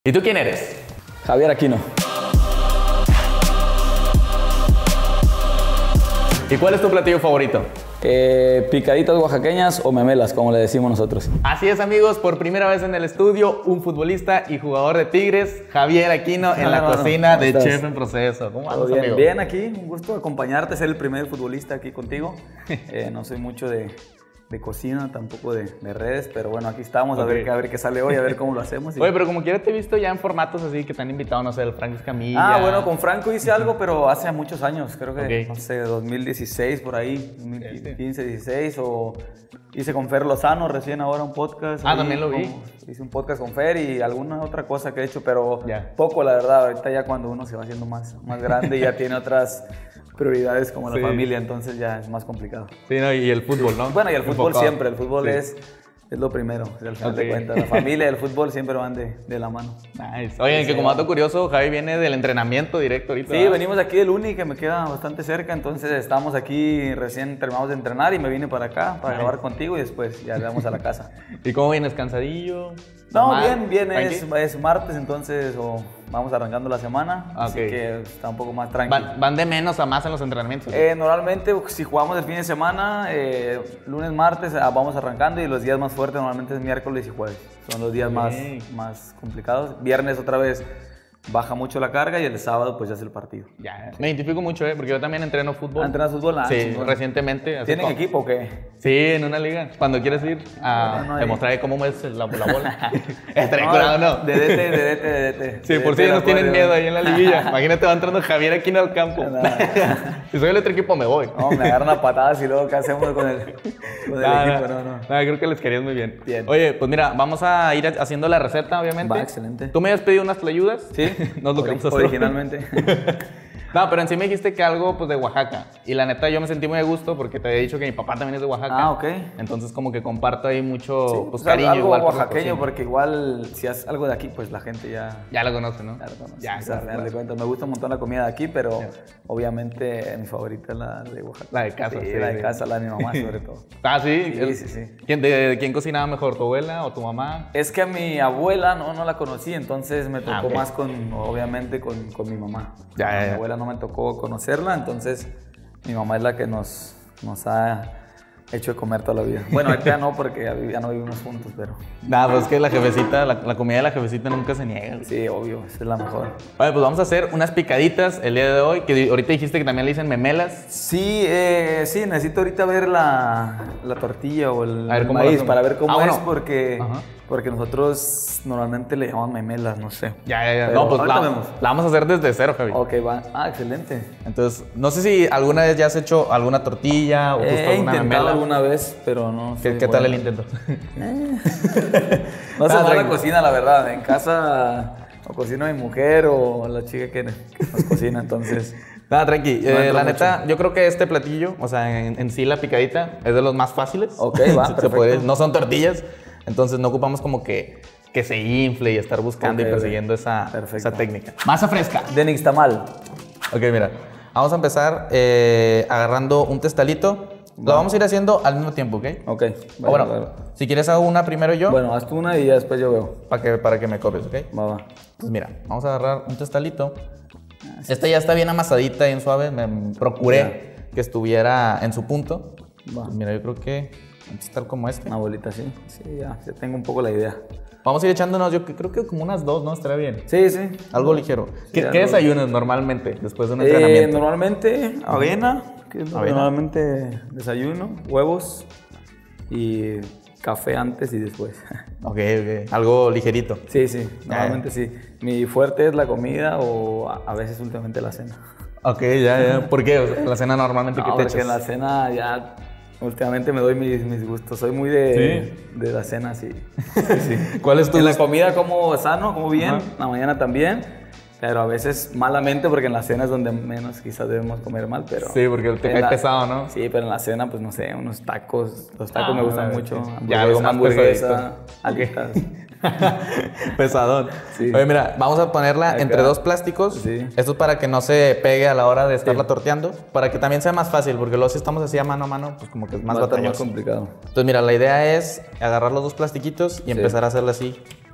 ¿Y tú quién eres? Javier Aquino. ¿Y cuál es tu platillo favorito? Picaditas oaxaqueñas o memelas, como le decimos nosotros. Así es, amigos, por primera vez en el estudio, un futbolista y jugador de Tigres, Javier Aquino, en la cocina de Chef en Proceso. ¿Cómo andas, amigo? Bien, aquí, un gusto acompañarte, ser el primer futbolista aquí contigo. No soy mucho de cocina, tampoco de redes, pero bueno, aquí estamos a ver qué sale hoy, a ver cómo lo hacemos. Oye, pero como quiera te he visto ya en formatos así que te han invitado, no sé, el Franco Escamilla. Bueno, con Franco hice algo, pero hace muchos años, creo que, no sé, 2016 por ahí, 2015, 16, o hice con Fer Lozano recién ahora un podcast. También lo vi. Hice un podcast con Fer y alguna otra cosa que he hecho, pero poco, la verdad. Ahorita ya cuando uno se va haciendo más grande ya tiene otras prioridades como la familia, entonces ya es más complicado. Sí, no, y el fútbol, ¿no? Bueno, y el fútbol siempre, el fútbol es lo primero, al final de cuentas. La familia y el fútbol siempre van de la mano. Nice. Oye, que como dato curioso, Javi viene del entrenamiento directo ahorita. Sí, venimos de aquí del Uni, que me queda bastante cerca, entonces estamos aquí, recién terminamos de entrenar y me vine para acá para grabar contigo y después ya vamos a la casa. ¿Y cómo vienes? ¿Cansadillo? No, bien, es martes, entonces vamos arrancando la semana, así que está un poco más tranquilo. ¿Van de menos a más en los entrenamientos? Normalmente, si jugamos el fin de semana, lunes, martes, vamos arrancando y los días más fuertes normalmente es miércoles y jueves. Son los días más complicados. Viernes otra vez baja mucho la carga y el sábado pues ya es el partido. Ya, me identifico mucho, porque yo también entreno fútbol. ¿Entrenas fútbol? Sí, recientemente. ¿Tienen equipo o qué? Sí, en una liga. Cuando quieres ir a demostrar cómo es la bola. Estaré curado, ¿no? De DT. Sí, por si ellos tienen miedo ahí en la liguilla. Imagínate, va entrando Javier Aquino al campo. Si soy el otro equipo, me voy. No, me agarran a patadas y luego ¿qué hacemos con el equipo? No. Creo que les querías muy bien. Oye, pues mira, vamos a ir haciendo la receta, obviamente. Va, excelente. Tú me habías pedido unas tlayudas. Sí. No es lo que vamos a hacer. Originalmente. No, pero en sí me dijiste que algo pues de Oaxaca. Y la neta yo me sentí muy a gusto porque te había dicho que mi papá también es de Oaxaca. Ok. Entonces como que comparto ahí mucho pues cariño. Algo igual oaxaqueño, porque igual si haces algo de aquí, pues la gente ya lo conoce, ¿no? Ya lo conoce. Ya, o sea, claro. De cuenta, me gusta un montón la comida de aquí, pero obviamente mi favorita es la de Oaxaca. La de casa. Sí, la de casa, la de mi mamá sobre todo. ¿Sí? Sí. ¿Quién cocinaba mejor, tu abuela o tu mamá? Es que a mi abuela no la conocí, entonces me tocó más obviamente con mi mamá. Mi abuela no me tocó conocerla, entonces mi mamá es la que nos ha hecho de comer toda la vida. Bueno, ahorita no, porque ya no vivimos juntos, pero... Pues es que la jefecita, la comida de la jefecita nunca se niega. Sí, obvio, esa es la mejor. Vale, pues vamos a hacer unas picaditas el día de hoy, que ahorita dijiste que también le dicen memelas. Sí, necesito ahorita ver la tortilla o el maíz para ver cómo es, porque nosotros normalmente le llamamos memelas, no sé. Ya. No, pues la vamos a hacer desde cero, Javi. Ok, va. Excelente. Entonces, no sé si alguna vez ya has hecho alguna tortilla o justo alguna memela. Alguna vez, pero no sé. ¿Qué tal el intento? No sé la cocina, la verdad. En casa o cocina mi mujer o la chica que nos cocina, entonces... Tranqui. La neta, yo creo que este platillo, o sea, en sí la picadita, es de los más fáciles. Ok, va, perfecto. No son tortillas, entonces no ocupamos como que se infle y estar buscando y persiguiendo esa técnica. Masa fresca. De nixtamal. Ok, mira. Vamos a empezar agarrando un testalito. Lo vamos a ir haciendo al mismo tiempo, ¿ok? Ok. Bueno, si quieres hago una primero yo. Bueno, haz tú una y ya después yo veo. Para que me copies, ¿ok? Va. Pues mira, vamos a agarrar un testalito. Esta ya está bien amasadita, bien suave. Me procuré que estuviera en su punto. Pues mira, yo creo que va a estar como este. Una bolita así. Sí, ya tengo un poco la idea. Vamos a ir echándonos, yo creo que como unas 2, ¿no? Estaría bien. Sí. Algo ligero. ¿Qué desayunas normalmente después de un entrenamiento? Normalmente avena, que es normalmente desayuno, huevos y café antes y después. Ok. Algo ligerito. Sí, normalmente sí. Mi fuerte es la comida o a veces últimamente la cena. Ok, ya. ¿Por qué? O sea, la cena normalmente, ¿qué te echas? Porque en la cena ya... Últimamente me doy mis gustos. Soy muy de la cena, sí. ¿Cuál es tu En la comida como sano, como bien. En la mañana también. Pero a veces malamente porque en la cena es donde menos quizás debemos comer mal. Pero sí, porque te cae pesado, ¿no? Sí, pero en la cena, pues no sé, unos tacos. Los tacos me gustan mucho. Ya, algo más hamburguesa, alitas. Pesadón. Sí. Oye, mira, vamos a ponerla entre dos plásticos. Sí. Esto es para que no se pegue a la hora de estarla torteando. Para que también sea más fácil, porque luego si estamos así a mano, pues como que es más batalloso. Más complicado. Entonces, mira, la idea es agarrar los dos plastiquitos y empezar a hacerla así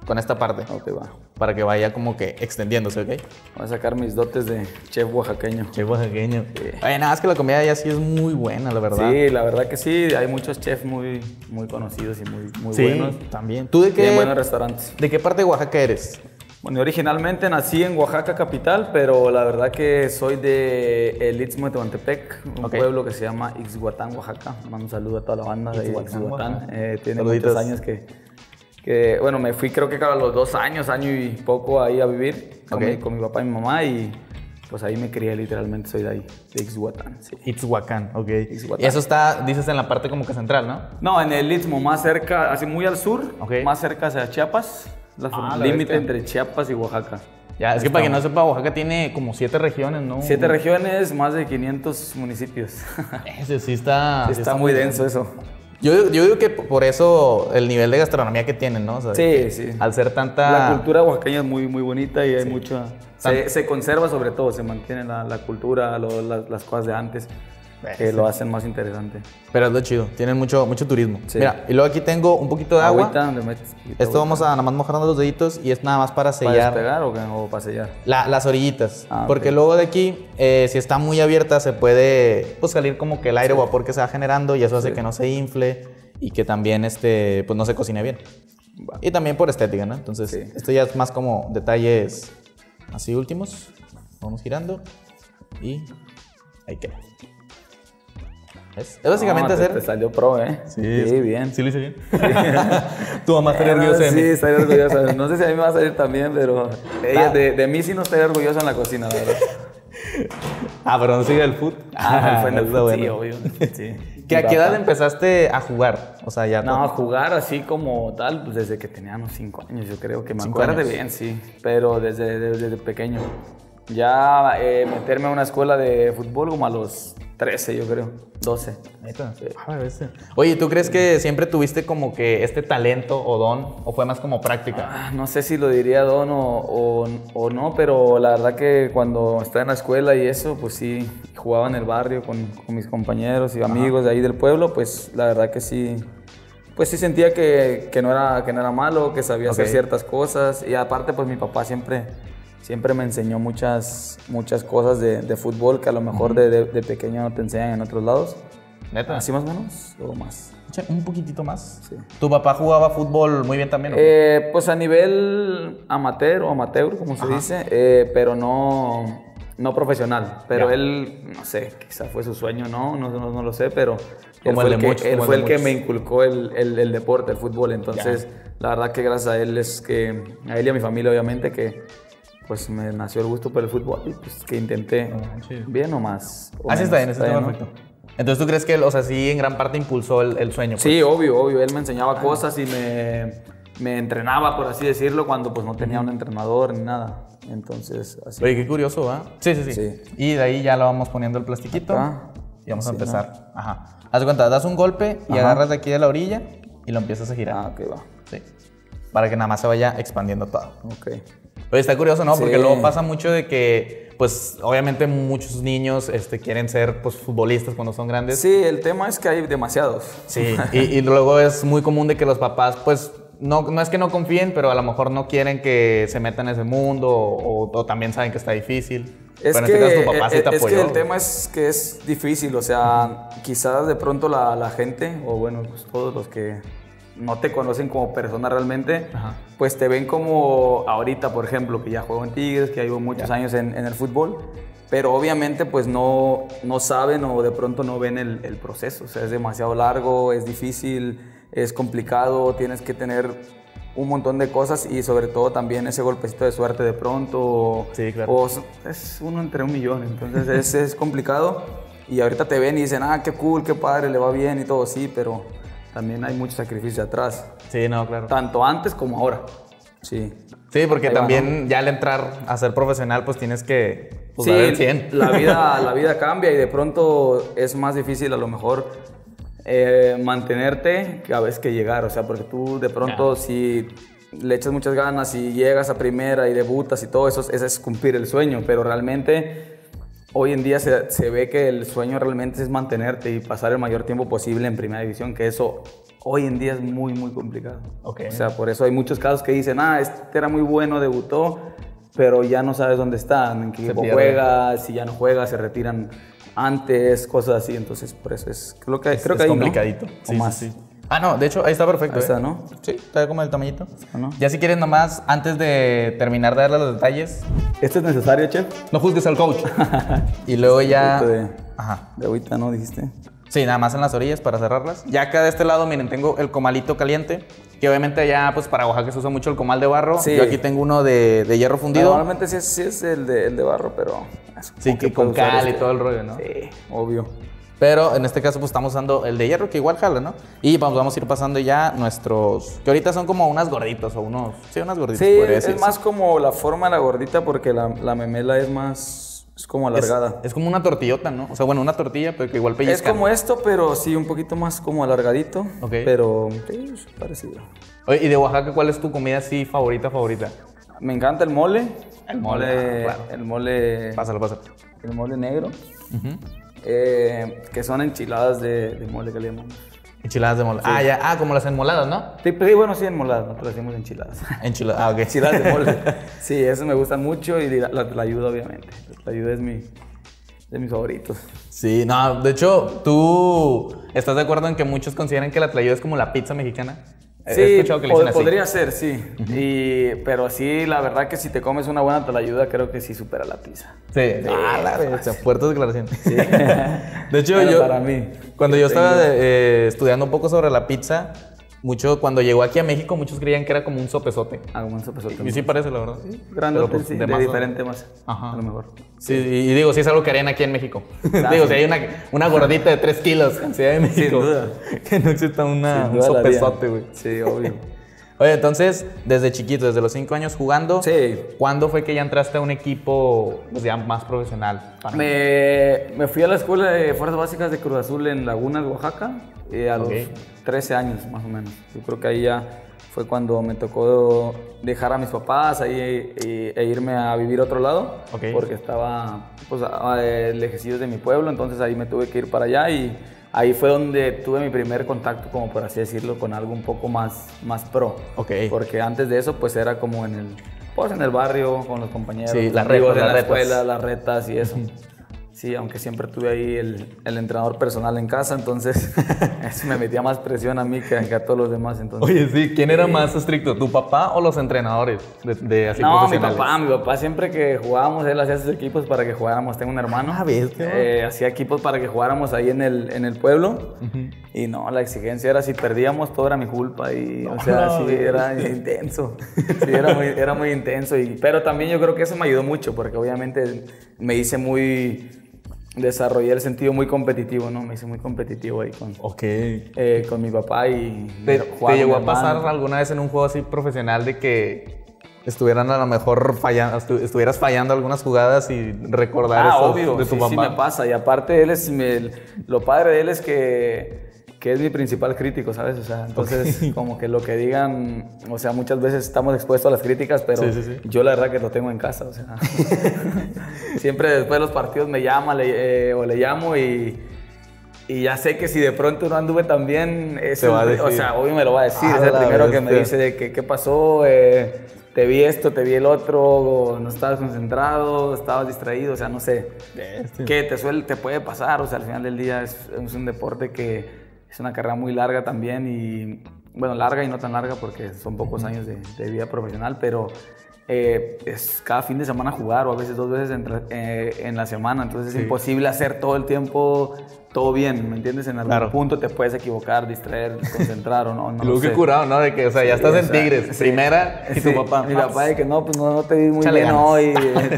con esta parte. Ok, va. Para que vaya como que extendiéndose, ¿ok? Voy a sacar mis dotes de chef oaxaqueño. Chef oaxaqueño. Oye, nada más que la comida ya sí es muy buena, la verdad. Sí, la verdad que sí. Hay muchos chefs muy conocidos y muy buenos. También. ¿Tú de qué? Tienen buenos restaurantes. ¿De qué parte de Oaxaca eres? Bueno, yo originalmente nací en Oaxaca capital, pero la verdad que soy de el Istmo de Tehuantepec, un pueblo que se llama Ixhuatán, Oaxaca. Mando un saludo a toda la banda de Ixhuatán. Tiene muchos años que, bueno, me fui creo que a los 2 años, año y poco ahí a vivir con mi papá y mi mamá y pues ahí me crié literalmente, soy de ahí, de Ixhuatán. Sí. Ixhuacán, ok. Ixhuatán. Y eso está, dices, en la parte como que central, ¿no? No, en el Istmo, más cerca, así muy al sur, más cerca hacia Chiapas. Límite entre Chiapas y Oaxaca. Ya, es que para quien no sepa, Oaxaca tiene como 7 regiones, ¿no? 7 regiones, más de 500 municipios. Ese sí está... Está muy denso eso. Yo digo que por eso el nivel de gastronomía que tienen, ¿no? O sea, sí. Al ser tanta... La cultura oaxaqueña es muy bonita y hay mucha... Se conserva sobre todo, se mantiene la cultura, las cosas de antes. Que lo hacen más interesante. Pero es lo chido, tienen mucho turismo. Sí. Mira, y luego aquí tengo un poquito de agua. Esto vamos a nada más mojarnos los deditos y es nada más para sellar. ¿Para despegar o para sellar? Las orillitas. Porque luego de aquí, si está muy abierta, se puede pues, salir como que el aire o vapor que se va generando y eso hace que no se infle y que también pues, no se cocine bien. Y también por estética, ¿no? Entonces, esto ya es más como detalles así últimos. Vamos girando y ahí queda. Es básicamente hacer... Te salió pro, ¿eh? Sí, bien. Sí, lo hice bien. Tu mamá estaría orgullosa de mí. Sí, estaría orgullosa. No sé si a mí me va a salir también, pero ella de mí sí no estaría orgullosa en la cocina, la verdad. Pero no sigue el foot. Fue en el foot, sí, obvio. Sí. ¿A qué edad empezaste a jugar? O sea, ya... No, a jugar así como tal, pues desde que tenía unos 5 años, yo creo que me acuerdo bien, sí. Pero desde pequeño. Ya meterme a una escuela de fútbol como a los 13, yo creo, 12. ¿Neta? Oye, ¿tú crees que siempre tuviste como que este talento o don o fue más como práctica? No sé si lo diría don o no, pero la verdad que cuando estaba en la escuela y eso, pues sí, jugaba en el barrio con mis compañeros y amigos de ahí del pueblo, pues la verdad que sí. Pues sí sentía que no era malo, que sabía hacer ciertas cosas y aparte pues mi papá siempre me enseñó muchas cosas de fútbol que a lo mejor de pequeño no te enseñan en otros lados. ¿Neta? ¿Así más o menos o más? Un poquitito más. Sí. ¿Tu papá jugaba fútbol muy bien también? Pues a nivel amateur, como se dice, pero no profesional. Pero él, no sé, quizá fue su sueño, no lo sé, pero él fue el que me inculcó el deporte, el fútbol. Entonces, la verdad que gracias a él a él y a mi familia obviamente que pues me nació el gusto por el fútbol y pues que intenté bien o más. Así está bien, está perfecto. Entonces, ¿tú crees que él, o sea, sí en gran parte impulsó el sueño? Pues? Sí, obvio. Él me enseñaba cosas y me entrenaba, por así decirlo, cuando pues no tenía un entrenador ni nada. Entonces, así. Oye, qué curioso, ¿va? Sí. Y de ahí ya lo vamos poniendo el plastiquito y vamos a empezar. ¿No? Haz de cuenta, das un golpe y agarras de aquí de la orilla y lo empiezas a girar. Ok, va. Sí. Para que nada más se vaya expandiendo todo. Ok. Oye, está curioso, ¿no? Porque luego pasa mucho de que, pues, obviamente muchos niños quieren ser, pues, futbolistas cuando son grandes. Sí, el tema es que hay demasiados. Sí, y luego es muy común de que los papás, pues, no es que no confíen, pero a lo mejor no quieren que se metan en ese mundo o también saben que está difícil. Pero en este caso tu papá sí te apoyó. Es que el tema es que es difícil, o sea, quizás de pronto la gente, o bueno, pues todos los que no te conocen como persona realmente, pues te ven como ahorita, por ejemplo, que ya juego en Tigres, que llevo muchos años en el fútbol, pero obviamente pues no saben o de pronto no ven el proceso, o sea, es demasiado largo, es difícil, es complicado, tienes que tener un montón de cosas y sobre todo también ese golpecito de suerte de pronto, o es uno entre 1.000.000, entonces es complicado y ahorita te ven y dicen, qué cool, qué padre, le va bien y todo, sí, pero también hay mucho sacrificio atrás. Sí, no, claro. Tanto antes como ahora. Sí. Sí, porque ahí también ya al entrar a ser profesional, pues tienes que dar el 100. La vida cambia y de pronto es más difícil a lo mejor mantenerte que a veces que llegar. O sea, porque tú de pronto si le echas muchas ganas y llegas a primera y debutas y todo eso, ese es cumplir el sueño. Pero realmente hoy en día se ve que el sueño realmente es mantenerte y pasar el mayor tiempo posible en primera división, que eso hoy en día es muy, muy complicado. Okay. O sea, por eso hay muchos casos que dicen, este era muy bueno, debutó, pero ya no sabes dónde está, en qué equipo juega, si ya no juega, se retiran antes, cosas así. Entonces, por eso creo que es ahí, complicadito. ¿no? Sí, más. Sí. Ah, no, de hecho, ahí está perfecto. Ahí está, ¿no? Sí, está como el tamañito. ¿No? Ya si quieres nomás, antes de terminar de darle los detalles. ¿Esto es necesario, chef? No juzgues al coach. Y luego ya... De agüita, ¿no? Dijiste. Sí, nada más en las orillas para cerrarlas. Ya acá de este lado, miren, tengo el comalito caliente, que obviamente ya, pues para Oaxaca se usa mucho el comal de barro. Sí. Yo aquí tengo uno de hierro fundido. Normalmente sí es el de barro, pero... Sí, que con cal y todo el rollo, ¿no? Sí, obvio. Pero en este caso pues estamos usando el de hierro, que igual jala, ¿no? Y vamos a ir pasando ya nuestros... Que ahorita son como unas gorditas o unos... Sí, unas gorditas. Sí, es más como la forma de la gordita porque la memela es más... Es como alargada. Es como una tortillota, ¿no? O sea, bueno, una tortilla, pero que igual pellizca. Es como esto, pero sí, un poquito más como alargadito. Ok. Pero sí, es parecido. Oye, ¿y de Oaxaca cuál es tu comida así favorita? Me encanta el mole. El mole, claro. El mole... Pásalo. El mole negro. Que son enchiladas de mole que le llamamos. Enchiladas de mole. Sí. Como las enmoladas, ¿no? Sí, bueno, sí, enmoladas, nosotros decimos enchiladas. Enchiladas, ok. Enchiladas de mole. Sí, eso me gustan mucho y la ayuda, obviamente. La ayuda es de mis favoritos. Sí, no, de hecho, ¿tú estás de acuerdo en que muchos consideran que la tlayuda es como la pizza mexicana? Sí, he escuchado que le dicen así. Podría ser, sí. Pero sí, la verdad que si te comes una buena tlayuda, creo que sí supera la pizza. Sí. La verdad, fuerte declaración. Sí. De hecho, para mí. Cuando yo estaba estudiando un poco sobre la pizza, cuando llegó aquí a México, muchos creían que era como un sopesote. Como un sopesote. Y sí parece, la verdad. Sí, grande, pues, de diferente masa. Ajá. A lo mejor. Sí, y digo, sí es algo que harían aquí en México. Digo, si hay una gordita de 3 kilos en Ciudad de México. Sin duda. Que no exista un sopesote, güey. Sí, obvio. Oye, entonces, desde chiquito, desde los 5 años jugando, sí. ¿Cuándo fue que ya entraste a un equipo pues, ya más profesional? Me fui a la escuela de Fuerzas Básicas de Cruz Azul en Lagunas, Oaxaca, a los 13 años más o menos. Yo creo que ahí ya fue cuando me tocó dejar a mis papás ahí e irme a vivir a otro lado, porque estaba pues, lejecidos de mi pueblo, entonces ahí me tuve que ir para allá y ahí fue donde tuve mi primer contacto, como por así decirlo, con algo un poco más pro. Porque antes de eso pues era como en el barrio, con los compañeros, sí, las retas, de la escuela, las retas y eso. Sí, aunque siempre tuve ahí el entrenador personal en casa, entonces eso me metía más presión a mí que a todos los demás. Entonces, oye, sí, ¿quién era más estricto, tu papá o los entrenadores de así profesionales? No, mi papá siempre que jugábamos, él hacía sus equipos para que jugáramos. Tengo un hermano, hacía equipos para que jugáramos ahí en el pueblo. Y no, la exigencia era si perdíamos, todo era mi culpa. Y, o sea, sí, era intenso. Sí, era muy intenso. Pero también yo creo que eso me ayudó mucho, porque obviamente me hice desarrollé el sentido muy competitivo, ¿no? Me hice muy competitivo ahí con mi papá y ¿Te llegó a pasar alguna vez en un juego así profesional de que estuvieran a lo mejor estuvieras fallando algunas jugadas y recordar eso obvio, de tu papá? Sí me pasa. Y aparte lo padre de él es que es mi principal crítico, ¿sabes? O sea, entonces como que lo que digan, o sea, muchas veces estamos expuestos a las críticas, pero yo la verdad que lo tengo en casa, o sea. Siempre después de los partidos me llama o le llamo y ya sé que si de pronto no anduve tan bien, o sea, obvio me lo va a decir, es el primero que me dice de qué pasó, te vi esto, te vi el otro, no estabas concentrado, estabas distraído, o sea, no sé. ¿Qué te puede pasar? O sea, al final del día es un deporte que es una carrera muy larga también y, bueno, larga y no tan larga porque son pocos años de vida profesional, pero es cada fin de semana jugar o a veces 2 veces en la semana, entonces es imposible hacer todo el tiempo todo bien, ¿me entiendes? En algún punto te puedes equivocar, distraer, concentrar o no. Luego que curado, ¿no? De que, o sea, ya estás en Tigres, primera y tu papá. Mi papá de que no, pues no te vi muy bien hoy,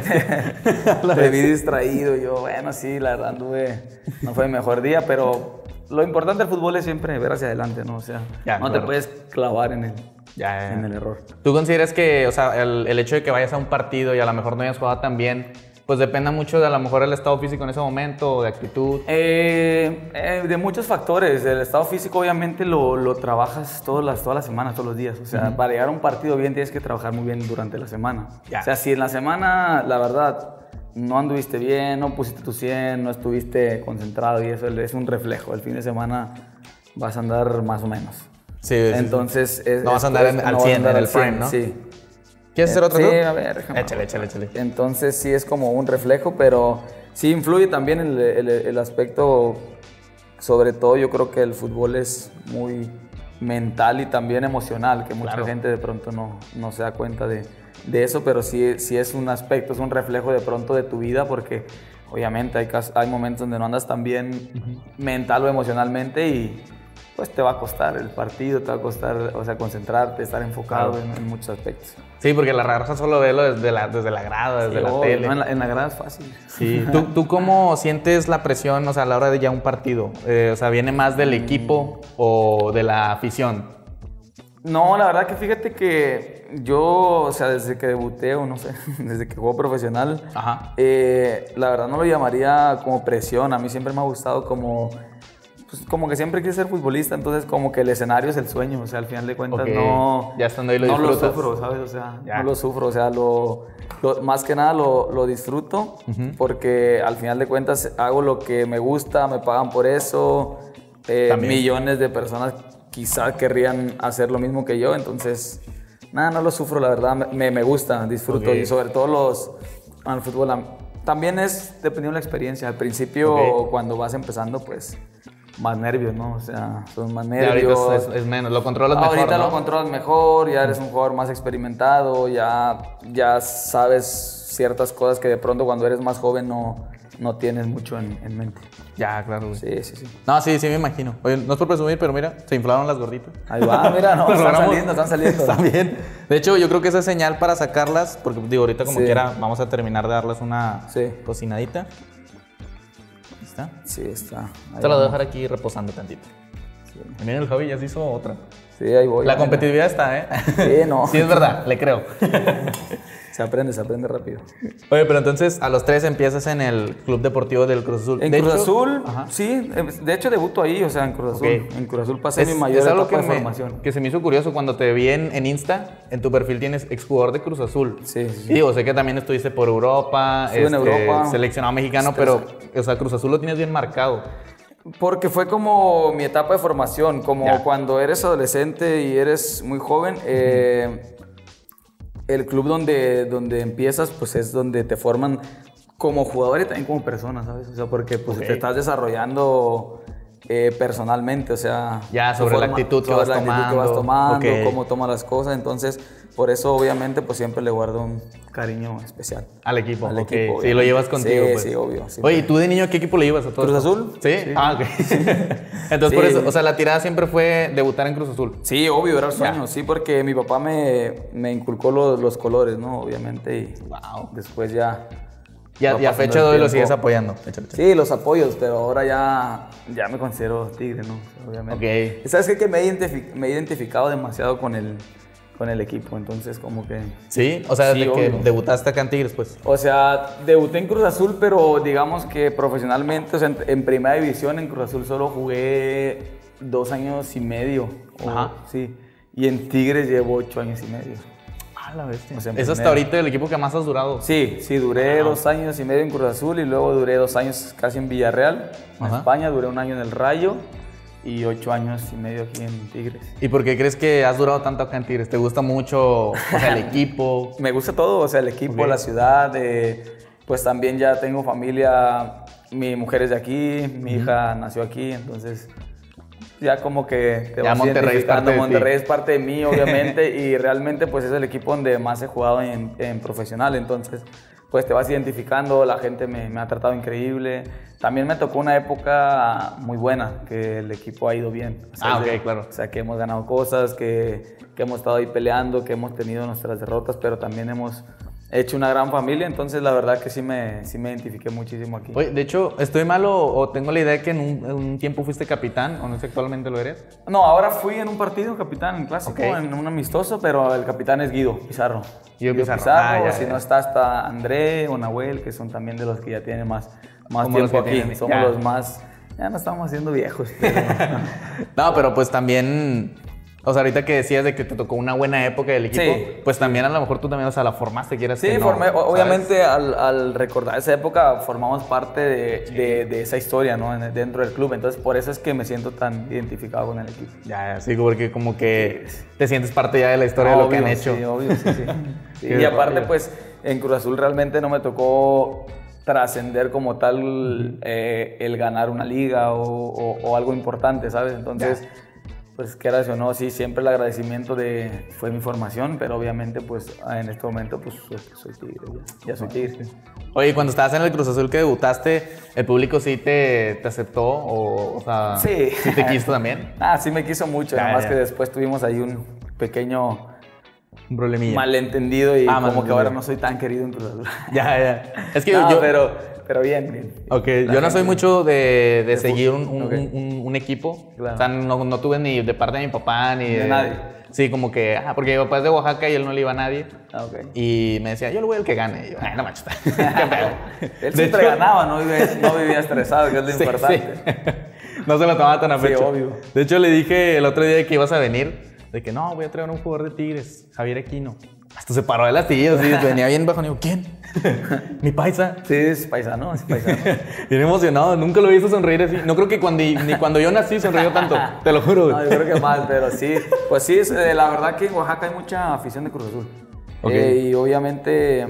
te vi distraído. Yo, bueno, sí, la verdad no fue mi mejor día, pero lo importante del fútbol es siempre ver hacia adelante, ¿no? O sea, te puedes clavar en el error. ¿Tú consideras que, o sea, el hecho de que vayas a un partido y a lo mejor no hayas jugado tan bien, pues depende mucho de a lo mejor el estado físico en ese momento o de actitud? De muchos factores. El estado físico obviamente lo trabajas todas las semanas, todos los días. O sea, para llegar a un partido bien tienes que trabajar muy bien durante la semana. O sea, si en la semana, la verdad, no anduviste bien, no pusiste tu 100, no estuviste concentrado y eso es un reflejo. El fin de semana vas a andar más o menos. Sí, entonces no vas a andar al 100, en el prime, ¿no? Sí. ¿Quieres hacer otro? Sí, a ver, déjame. Échale. Entonces sí es como un reflejo, pero sí influye también el aspecto, sobre todo yo creo que el fútbol es muy mental y también emocional, que mucha gente de pronto no se da cuenta de eso, pero sí es un aspecto, es un reflejo de pronto de tu vida, porque obviamente hay momentos donde no andas tan bien mental o emocionalmente y pues te va a costar el partido, te va a costar, o sea, concentrarte, estar enfocado en muchos aspectos. Sí, porque la raza solo ve desde la grada, desde la tele. No, en la grada es fácil. Sí. ¿Tú cómo sientes la presión, o sea, a la hora de ya un partido? O sea, ¿viene más del equipo o de la afición? No, la verdad que fíjate que yo, o sea, desde que debuté, o no sé, desde que juego profesional, la verdad no lo llamaría como presión. A mí siempre me ha gustado como que siempre quise ser futbolista, entonces como que el escenario es el sueño, o sea, al final de cuentas ya estando ahí lo disfrutas. No lo sufro, ¿sabes? O sea, no lo sufro, o sea, más que nada lo disfruto, porque al final de cuentas hago lo que me gusta, me pagan por eso, millones de personas quizás querrían hacer lo mismo que yo, entonces, nada, no lo sufro, la verdad, me gusta, disfruto, y sobre todo el fútbol, también es dependiendo de la experiencia, al principio cuando vas empezando, pues más nervios, ¿no? O sea, son más nervios. Ahorita es menos, lo controlas mejor, ahorita ¿no? Lo controlas mejor, ya eres un jugador más experimentado, ya sabes ciertas cosas que de pronto cuando eres más joven no tienes mucho en mente. Ya, claro, güey. Sí. No, sí me imagino. Oye, no es por presumir, pero mira, se inflaron las gorditas. Ahí va, mira, no, están saliendo. Está bien. De hecho, yo creo que esa es señal para sacarlas, porque digo, ahorita como quiera vamos a terminar de darles una cocinadita. ¿Está? Sí, está. Te la voy a dejar aquí reposando tantito. Sí. Miren, el Javi ya se hizo otra. Sí, ahí voy. La competitividad está, ¿eh? Sí, no. Sí, es verdad, le creo. Se aprende rápido. Oye, pero entonces a los 3 empiezas en el Club Deportivo del Cruz Azul. En Cruz Azul, sí. De hecho, debuto ahí, o sea, en Cruz Azul. En Cruz Azul pasé mi mayor etapa de formación. Que se me hizo curioso cuando te vi en Insta, en tu perfil tienes exjugador de Cruz Azul. Sí. Y digo, sé que también estuviste por Europa, en Europa, seleccionado mexicano, pero, o sea, Cruz Azul lo tienes bien marcado. Porque fue como mi etapa de formación, como cuando eres adolescente y eres muy joven, el club donde empiezas, pues es donde te forman como jugador y también como persona, ¿sabes? O sea, porque pues te estás desarrollando personalmente, o sea... Ya, sobre la actitud que vas tomando. Cómo tomas las cosas, entonces... Por eso, obviamente, pues siempre le guardo un cariño especial. Al equipo. Sí, lo llevas contigo. Sí, pues. sí, obvio. Oye, ¿y tú de niño a qué equipo le ibas a todos? ¿Cruz Azul? ¿Sí? Ah, ok. Entonces, por eso, o sea, la tirada siempre fue debutar en Cruz Azul. Sí, obvio, era el sueño. Sí, porque mi papá me inculcó los colores, ¿no? Obviamente, y después ya... Y a fecha de hoy lo sigues apoyando. Sí, los apoyos, pero ahora ya me considero tigre, ¿no? Obviamente. ¿Sabes qué? Que me he identificado demasiado con el equipo, entonces como que... Sí, o sea, desde que debutaste acá en Tigres, pues. O sea, debuté en Cruz Azul, pero digamos que profesionalmente, o sea, en primera división en Cruz Azul solo jugué 2 años y medio. Sí, y en Tigres llevo 8 años y medio. Ah, la bestia. O sea, ¿es hasta ahorita el equipo que más has durado? Sí, duré 2 años y medio en Cruz Azul y luego duré 2 años casi en Villarreal, en España, duré 1 año en el Rayo. Y 8 años y medio aquí en Tigres. ¿Y por qué crees que has durado tanto acá en Tigres? ¿Te gusta mucho, o sea, el equipo? Me gusta todo, o sea, el equipo, la ciudad, pues también ya tengo familia, mi mujer es de aquí, mi hija nació aquí, entonces ya como que te vas identificando. Monterrey es parte de mí, obviamente, y realmente pues es el equipo donde más he jugado en profesional, entonces pues te vas identificando, la gente me ha tratado increíble. También me tocó una época muy buena, que el equipo ha ido bien. O sea, claro. O sea, que hemos ganado cosas, que hemos estado ahí peleando, que hemos tenido nuestras derrotas, pero también hemos hecho una gran familia, entonces la verdad que sí me identifiqué muchísimo aquí. Oye, de hecho, ¿estoy mal o tengo la idea de que en un tiempo fuiste capitán, o no sé si actualmente lo eres? No, ahora fui en un partido capitán, en clásico, en un amistoso, pero el capitán es Guido Pizarro. Guido Pizarro. Si no está André o Nahuel, que son también de los que ya tienen más tiempo aquí. Somos los más... Ya nos estamos haciendo viejos. Pero... No, pero pues también... O sea, ahorita que decías de que te tocó una buena época del equipo, sí, pues también a lo mejor tú también, o sea, la formaste, quieras que no. Sí, obviamente al recordar esa época formamos parte de esa historia, ¿no? Dentro del club, entonces por eso es que me siento tan identificado con el equipo. Ya, sí, porque como que te sientes parte ya de la historia de lo que han hecho. Sí, obvio, sí. Y aparte, pues, en Cruz Azul realmente no me tocó trascender como tal el ganar una liga o algo importante, ¿sabes? Entonces, pues quieras o no, sí, siempre el agradecimiento fue mi formación, pero obviamente, pues, en este momento, pues, soy Tigre, ya soy Tigre. Oye, cuando estabas en el Cruz Azul que debutaste, ¿el público sí te aceptó? O sea, sí. ¿Sí te quiso también? Sí me quiso mucho, nada más que después tuvimos ahí un pequeño... Un problemilla. Malentendido y como que ahora no soy tan querido en Cruz Azul. Ya. Es que no, pero bien. Ok, yo no soy mucho de seguir un equipo. Claro. O sea, no tuve ni de parte de mi papá ni de nadie. Sí, como que, porque mi papá es de Oaxaca y él no le iba a nadie. Okay. Y me decía, yo le voy al que gane. Y yo, no manches. ¿Qué pedo? Él siempre ganaba, no vivía estresado, que es lo importante. Sí. No se lo tomaba tan a pecho. Sí, obvio. De hecho, le dije el otro día que ibas a venir, de que no, voy a traer a un jugador de Tigres, Javier Aquino. Hasta se paró de las sillas, y venía bien bajo. Y digo, ¿quién? ¿Mi paisa? Sí, es paisano. Bien emocionado, nunca lo he visto sonreír así. No creo que ni cuando yo nací sonrió tanto, te lo juro. No, yo creo que más, pero sí. Pues sí, la verdad que en Oaxaca hay mucha afición de Cruz Azul. Okay. Y obviamente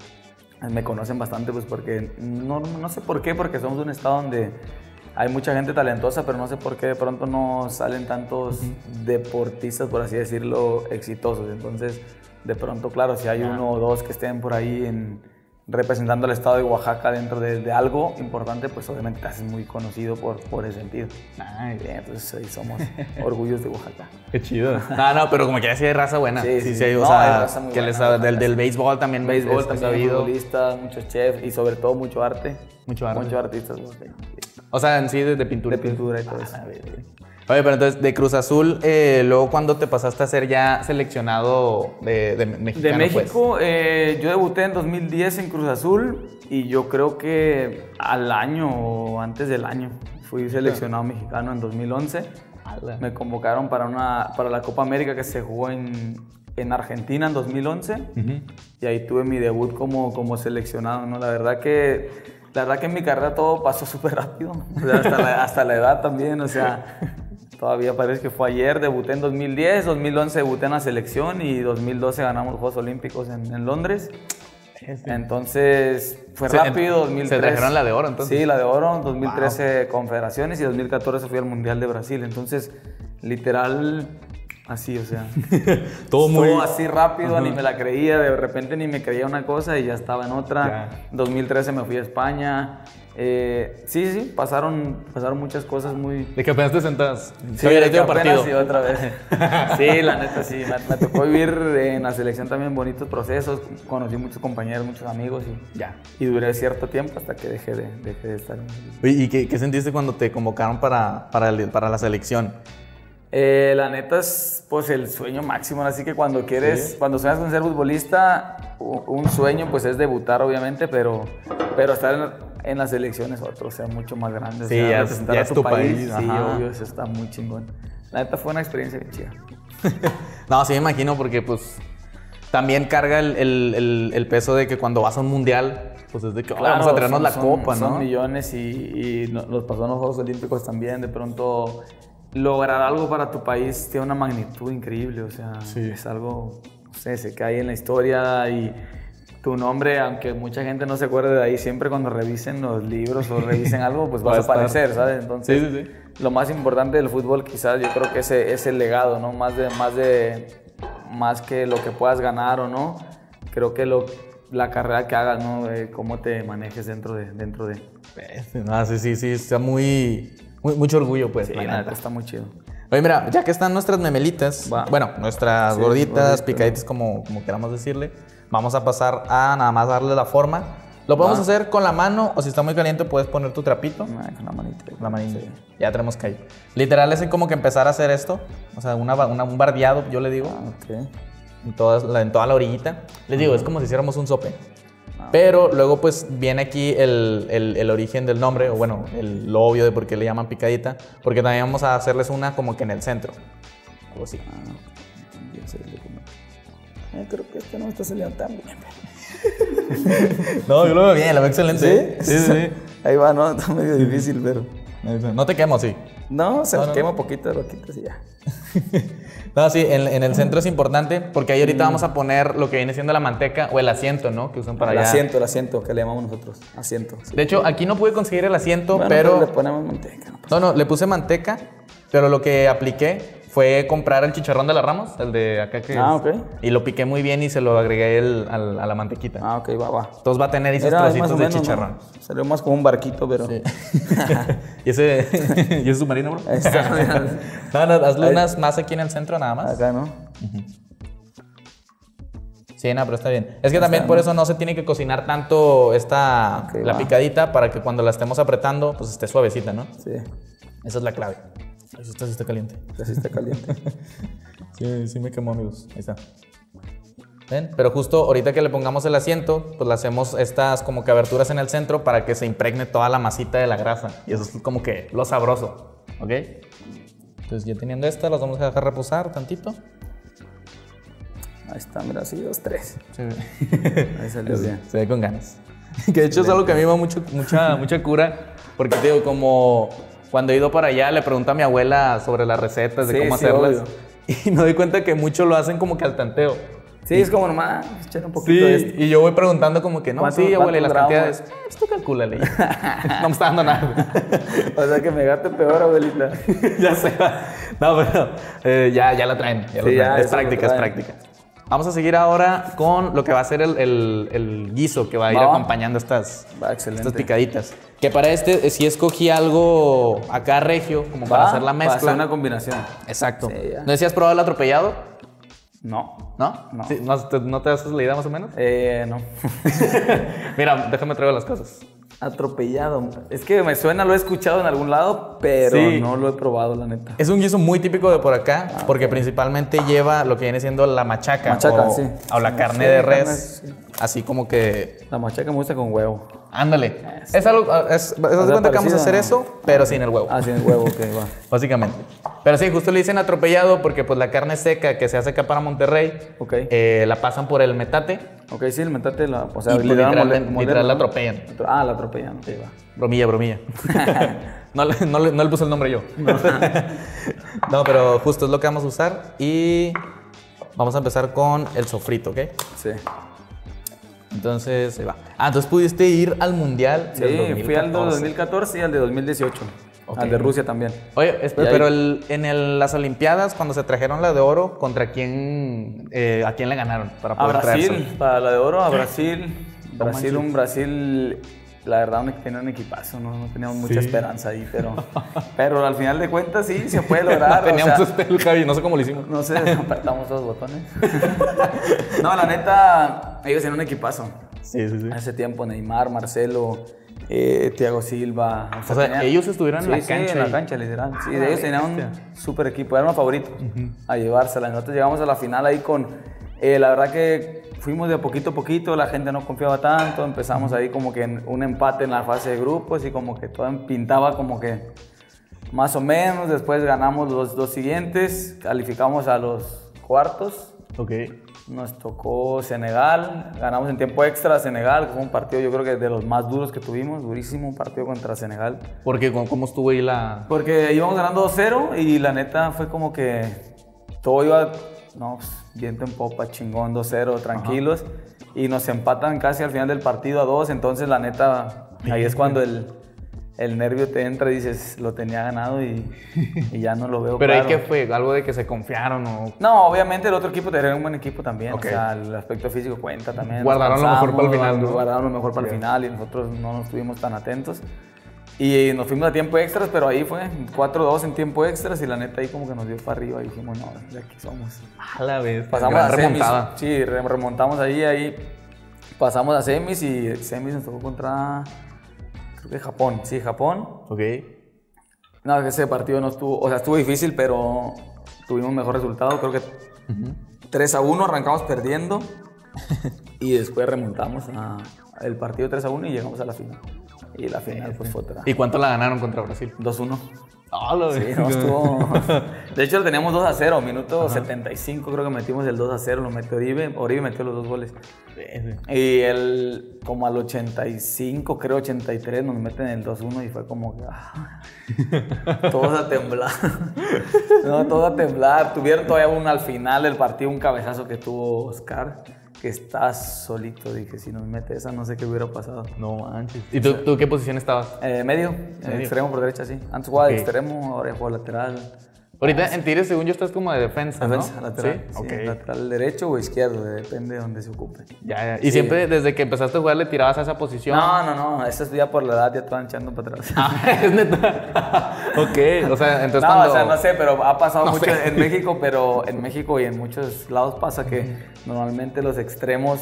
me conocen bastante, pues porque no sé por qué, porque somos un estado donde hay mucha gente talentosa, pero no sé por qué de pronto no salen tantos deportistas, por así decirlo, exitosos. Entonces, de pronto, claro, si hay uno o dos que estén por ahí representando al estado de Oaxaca dentro de algo importante, pues obviamente te haces muy conocido por ese sentido. Bien, entonces ahí somos orgullos de Oaxaca. Qué chido. No, pero como que ya sí hay raza buena. Sí, hay, o sea, hay raza muy buena. Del béisbol también. Béisbol también, futbolistas, muchos chefs y sobre todo mucho arte. Mucho arte. Muchos artistas. O sea, en sí de pintura. De pintura y todo eso. Oye, pero entonces, de Cruz Azul, luego, ¿cuándo te pasaste a ser ya seleccionado de mexicano? De México, pues? Yo debuté en 2010 en Cruz Azul y yo creo que al año o antes del año fui seleccionado mexicano en 2011. Me convocaron para la Copa América que se jugó en Argentina en 2011 y ahí tuve mi debut como seleccionado, ¿no? La verdad que en mi carrera todo pasó súper rápido, o sea, hasta la edad también, o sea, todavía parece que fue ayer. Debuté en 2010, 2011 debuté en la selección y 2012 ganamos los Juegos Olímpicos en Londres. Entonces fue rápido. 2013, ¿se trajeron la de oro entonces? Sí, la de oro, 2013 Confederaciones y 2014 fui al Mundial de Brasil. Entonces, literal, así, o sea, todo así rápido, ni me la creía, de repente ni me creía una cosa y ya estaba en otra. En 2013 me fui a España. Sí, pasaron muchas cosas muy... ¿De que apenas te sentas? Sí, de que apenas sí, otra vez. Sí, la neta, sí. Me tocó vivir en la selección también bonitos procesos. Conocí muchos compañeros, muchos amigos y duré cierto tiempo hasta que dejé de estar. ¿Y qué sentiste cuando te convocaron para la selección? La neta es pues el sueño máximo, así que cuando sueñas con ser futbolista, un sueño pues es debutar obviamente, pero estar en la selección es otro, o sea, mucho más grande. Sí, o sea, representar a tu país. Sí, obvio, eso está muy chingón. La neta fue una experiencia bien chida. No, sí me imagino porque pues también carga el peso de que cuando vas a un mundial, pues es de que vamos a traernos la copa, ¿no? Son millones y los pasó en los Juegos Olímpicos también, de pronto lograr algo para tu país tiene una magnitud increíble, o sea, es algo, no sé, se cae en la historia y tu nombre, aunque mucha gente no se acuerde de ahí, siempre cuando revisen los libros o revisen algo, pues vas a aparecer, ¿sabes? Entonces, lo más importante del fútbol quizás yo creo que es el legado, ¿no? Más que lo que puedas ganar o no, creo que la carrera que hagas, ¿no? Cómo te manejes dentro de. No, sí, está mucho orgullo, pues. Sí, la neta está muy chido. Oye, mira, ya que están nuestras memelitas, bueno, nuestras gorditas, picaditas, como queramos decirle, vamos a pasar a nada más darle la forma. Lo podemos hacer con la mano o si está muy caliente puedes poner tu trapito. Con la manita. La manita. Sí. Ya tenemos que ir. Literal es como que empezar a hacer esto, o sea, un bardeado, yo le digo. Ok. En toda la orillita. Les digo, es como si hiciéramos un sope. Pero luego pues viene aquí el origen del nombre, o bueno, lo obvio de por qué le llaman picadita, porque también vamos a hacerles una como que en el centro. o sí. Creo que este no me está saliendo tan bien. No, yo lo veo bien, lo veo excelente. Sí. Ahí va, ¿no? Está medio difícil, pero... No te quemo, sí. No, quema poquito, lo quitas y ya. No, sí, en el centro es importante porque ahí ahorita vamos a poner lo que viene siendo la manteca o el asiento, ¿no? Que usan para allá. El asiento, que le llamamos nosotros. Asiento. Sí. De hecho, aquí no pude conseguir el asiento, bueno, pero le ponemos manteca. No, le puse manteca, pero lo que apliqué fue comprar el chicharrón de la Ramos, el de acá que ok. Y lo piqué muy bien y se lo agregué a la mantequita. Ok, va. Entonces va a tener esos trocitos de chicharrón. ¿No? Salió más como un barquito, pero... Sí. ¿Y ese submarino, bro? No, hazle unas más aquí en el centro nada más. Acá, ¿no? Sí, no, pero está bien. Es que también por eso no se tiene que cocinar tanto la picadita para que cuando la estemos apretando, pues esté suavecita, ¿no? Sí. Esa es la clave. Eso sí está caliente. Sí está caliente. Sí me quemó, amigos. Ahí está. ¿Ven? Pero justo ahorita que le pongamos el asiento, pues le hacemos estas como que aberturas en el centro para que se impregne toda la masita de la grasa. Y eso es como que lo sabroso. ¿Ok? Entonces ya teniendo esta, las vamos a dejar reposar tantito. Ahí está, mira, así 2, 3. Sí. Ahí salió bien. Se ve con ganas. Que de hecho es algo que a mí me da mucha cura. Porque te digo, como cuando he ido para allá, le pregunto a mi abuela sobre las recetas de cómo hacerlas. Obvio. Y me doy cuenta que muchos lo hacen como que al tanteo. Sí, es como nomás echar un poquito de esto. Y yo voy preguntando como que, no, sí, abuela, y las cantidades, esto calcúlale. No me está dando nada. O sea que me gaste peor, abuelita. Ya sé. No, pero ya la traen. Es práctica. Vamos a seguir ahora con lo que va a ser el guiso que va a ir acompañando estas picaditas. Que para sí escogí algo acá regio, como para hacer la mezcla. Para hacer una combinación. Exacto. Sí, ¿no decías probar el atropellado? No. ¿No? Sí, ¿no te haces la idea más o menos? No. Mira, déjame traer las cosas. Atropellado. Es que me suena, lo he escuchado en algún lado, pero no lo he probado, la neta. Es un guiso muy típico de por acá, porque principalmente lleva lo que viene siendo la machaca o la carne de res. Así como que... La machaca me gusta con huevo. Ándale. Es algo... ¿Haz cuenta que vamos a hacer eso, pero sin el huevo? Sin el huevo, ok, va. Básicamente. Pero sí, justo le dicen atropellado porque pues la carne seca que se hace acá para Monterrey, la pasan por el metate. Ok, sí, el metate, o sea, literal la atropellan. La atropellan, ok, va. Bromilla. No le puse el nombre yo. No, pero justo es lo que vamos a usar y vamos a empezar con el sofrito, ¿ok? Sí. Entonces, ahí va. Entonces pudiste ir al Mundial del 2014. Fui al de 2014 y al de 2018. Al de Rusia también. Oye, pero en las Olimpiadas, cuando se trajeron la de oro, ¿contra quién, a quién le ganaron? Para poder Brasil, para la de oro, a Brasil. Brasil, la verdad, tenía un equipazo, no teníamos mucha esperanza ahí, pero al final de cuentas sí, se puede lograr. Teníamos el Javi, no sé cómo lo hicimos. No sé, apretamos los botones. No, la neta, ellos tenían un equipazo. Sí. Hace tiempo, Neymar, Marcelo, Thiago Silva. O sea, ellos estuvieron en la cancha. Sí, en la cancha, literal. Sí, ellos tenían un súper equipo, eran los favoritos a llevársela. Nosotros llegamos a la final ahí con, la verdad que fuimos de poquito a poquito, la gente no confiaba tanto, empezamos ahí como que en un empate en la fase de grupos y como que todo pintaba como que más o menos. Después ganamos los 2 siguientes, calificamos a los cuartos. Ok. Nos tocó Senegal, ganamos en tiempo extra a Senegal, que fue un partido yo creo que de los más duros que tuvimos, durísimo, un partido contra Senegal. ¿Por qué? ¿Cómo estuvo ahí la...? Porque íbamos ganando 2-0 y la neta fue como que todo iba, viento en popa, chingón, 2-0, tranquilos. Ajá. Y nos empatan casi al final del partido a 2, entonces la neta, ahí es cuando el nervio te entra y dices, lo tenía ganado y ya no lo veo. ¿Pero claro. ahí qué fue? ¿Algo de que se confiaron o...? No, obviamente el otro equipo tenía un buen equipo también. Okay. O sea, el aspecto físico cuenta también. Guardaron lo mejor para el final, ¿no? Guardaron lo mejor para el final y nosotros no nos estuvimos tan atentos. Y nos fuimos a tiempo extras, pero ahí fue 4-2 en tiempo extras y la neta ahí como que nos dio para arriba y dijimos, no, de aquí somos. A la vez. Pasamos a remontada. Sí, remontamos ahí. Pasamos a semis y semis nos tocó contra... de Japón, sí, Japón. Ok. No, ese partido no estuvo, o sea, estuvo difícil, pero tuvimos mejor resultado. Creo que 3-1 arrancamos perdiendo y después remontamos el partido 3-1 y llegamos a la final. Y la final pues fue otra. ¿Y cuánto la ganaron contra Brasil? 2-1. Sí, no estuvo. De hecho, lo teníamos 2-0, minuto 75, creo que metimos el 2-0, lo metió Oribe. Oribe metió los 2 goles. Y él, como al 85, creo 83, nos meten el 2-1 y fue como que. Todos a temblar. No, todos a temblar. Tuvieron todavía al final del partido un cabezazo que tuvo Oscar. Que está solito, dije, si nos mete esa no sé qué hubiera pasado. No manches. ¿Y tú qué posición estabas? Medio, extremo por derecha, sí. Antes jugaba de extremo, ahora juego lateral. Ahorita en Tigres, según yo, estás como de defensa, ¿no? Lateral. Sí, lateral derecho o izquierdo, depende de donde se ocupe. Ya. ¿Y siempre desde que empezaste a jugar le tirabas a esa posición? No, eso es ya por la edad, ya estaban echando para atrás. Es neta. Ok, o sea, entonces no, o sea, no sé, pero ha pasado mucho en México, pero en México y en muchos lados pasa que normalmente los extremos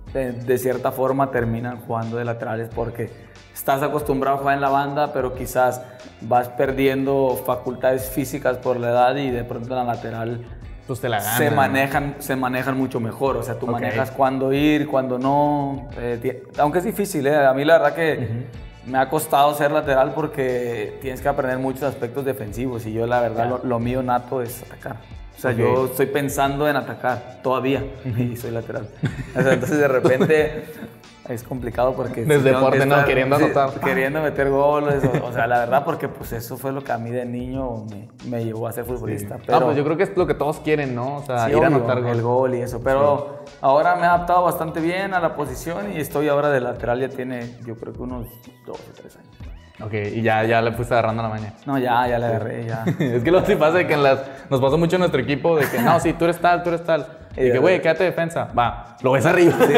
de cierta forma terminan jugando de laterales porque estás acostumbrado a jugar en la banda, pero quizás vas perdiendo facultades físicas por la edad y de pronto en la lateral pues te la ganan, se manejan mucho mejor. O sea, tú manejas cuándo ir, cuándo no. Aunque es difícil, a mí la verdad que me ha costado ser lateral porque tienes que aprender muchos aspectos defensivos y yo la verdad lo mío nato es atacar. O sea, yo estoy pensando en atacar todavía y soy lateral. O sea, entonces de repente es complicado porque... Desde deporte, ¿no? Queriendo anotar. Queriendo meter goles. O sea, la verdad, porque pues eso fue lo que a mí de niño me llevó a ser futbolista. Sí. Pero, pues yo creo que es lo que todos quieren, ¿no? O sea, sí, ir a anotar el gol y eso. Pero ahora me he adaptado bastante bien a la posición y estoy ahora de lateral. Ya tiene, yo creo que unos 2 o 3 años. Ok, y ya le fuiste agarrando la maña. No, ya le agarré, ya. Es que lo que pasa es que nos pasa mucho en nuestro equipo de que, no, sí, tú eres tal. Y que, güey, quédate defensa. Va, lo ves arriba. Sí.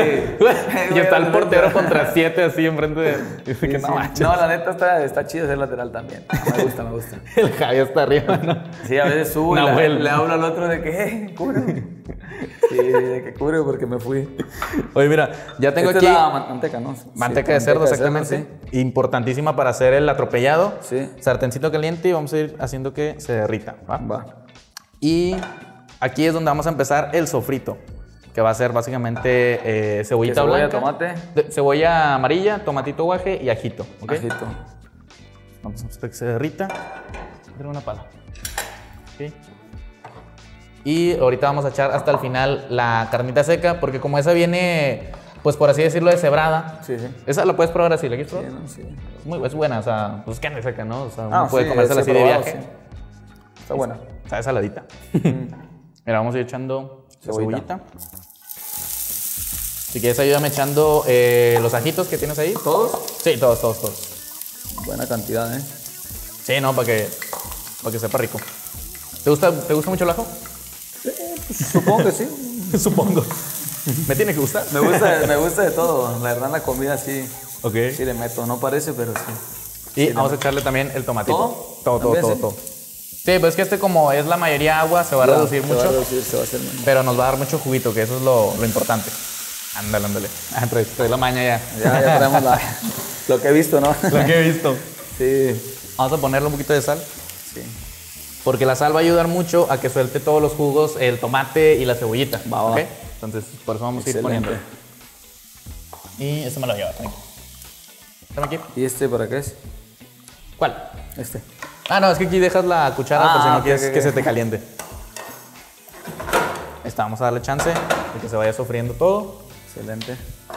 Y está el portero contra 7 así enfrente de... Sí, que no, la neta está chido ser lateral también. Me gusta. El Javi está arriba, ¿no? Sí, a veces sube, le hablo al otro de que, cubre. Sí, de que cubre porque me fui. Oye, mira, ya tengo aquí... Es la manteca, ¿no? Manteca de cerdo, exactamente. Sí. Importantísima para hacer el atropellado. Sí. Sartencito caliente y vamos a ir haciendo que se derrita. Va. Y aquí es donde vamos a empezar el sofrito, que va a ser básicamente cebollita blanca, tomate, cebolla amarilla, tomatito guaje y ajito. ¿Okay? Ajito. Vamos a hacer que se derrita. Dale una pala. ¿Okay? Y ahorita vamos a echar hasta el final la carnita seca, porque como esa viene, pues por así decirlo, deshebrada. Sí. Esa la puedes probar así, ¿la quieres probar? Sí. Es buena, o sea, pues carne seca, ¿no? O sea, uno puede comérsela así de viaje. Sí. Está buena. Está saladita. Mira, vamos a ir echando cebollita. Si quieres, ayúdame echando los ajitos que tienes ahí. ¿Todos? Sí, todos. Buena cantidad, ¿eh? Sí, no, para que sepa rico. ¿Te gusta mucho el ajo? Supongo que sí. Supongo. ¿Me tiene que gustar? Me gusta de todo. La verdad, la comida sí. Ok. Sí le meto. No parece, pero sí. Y vamos a echarle también el tomatito. Todo. Sí, pues es que como es la mayoría agua, se va a reducir mucho. Se va a reducir, se va a hacer menos. Pero nos va a dar mucho juguito, que eso es lo importante. Ándale. Trae la maña ya. Ya traemos lo que he visto, ¿no? Lo que he visto. Sí. Vamos a ponerle un poquito de sal. Sí. Porque la sal va a ayudar mucho a que suelte todos los jugos, el tomate y la cebollita. Va. ¿Okay? Entonces, por eso vamos a ir poniendo. Y este me lo lleva, tranqui. Dame aquí. ¿Y este para qué es? ¿Cuál? Este. No, es que aquí dejas la cuchara por si no quieres que se te caliente. Vamos a darle chance de que se vaya sofriendo todo. Excelente.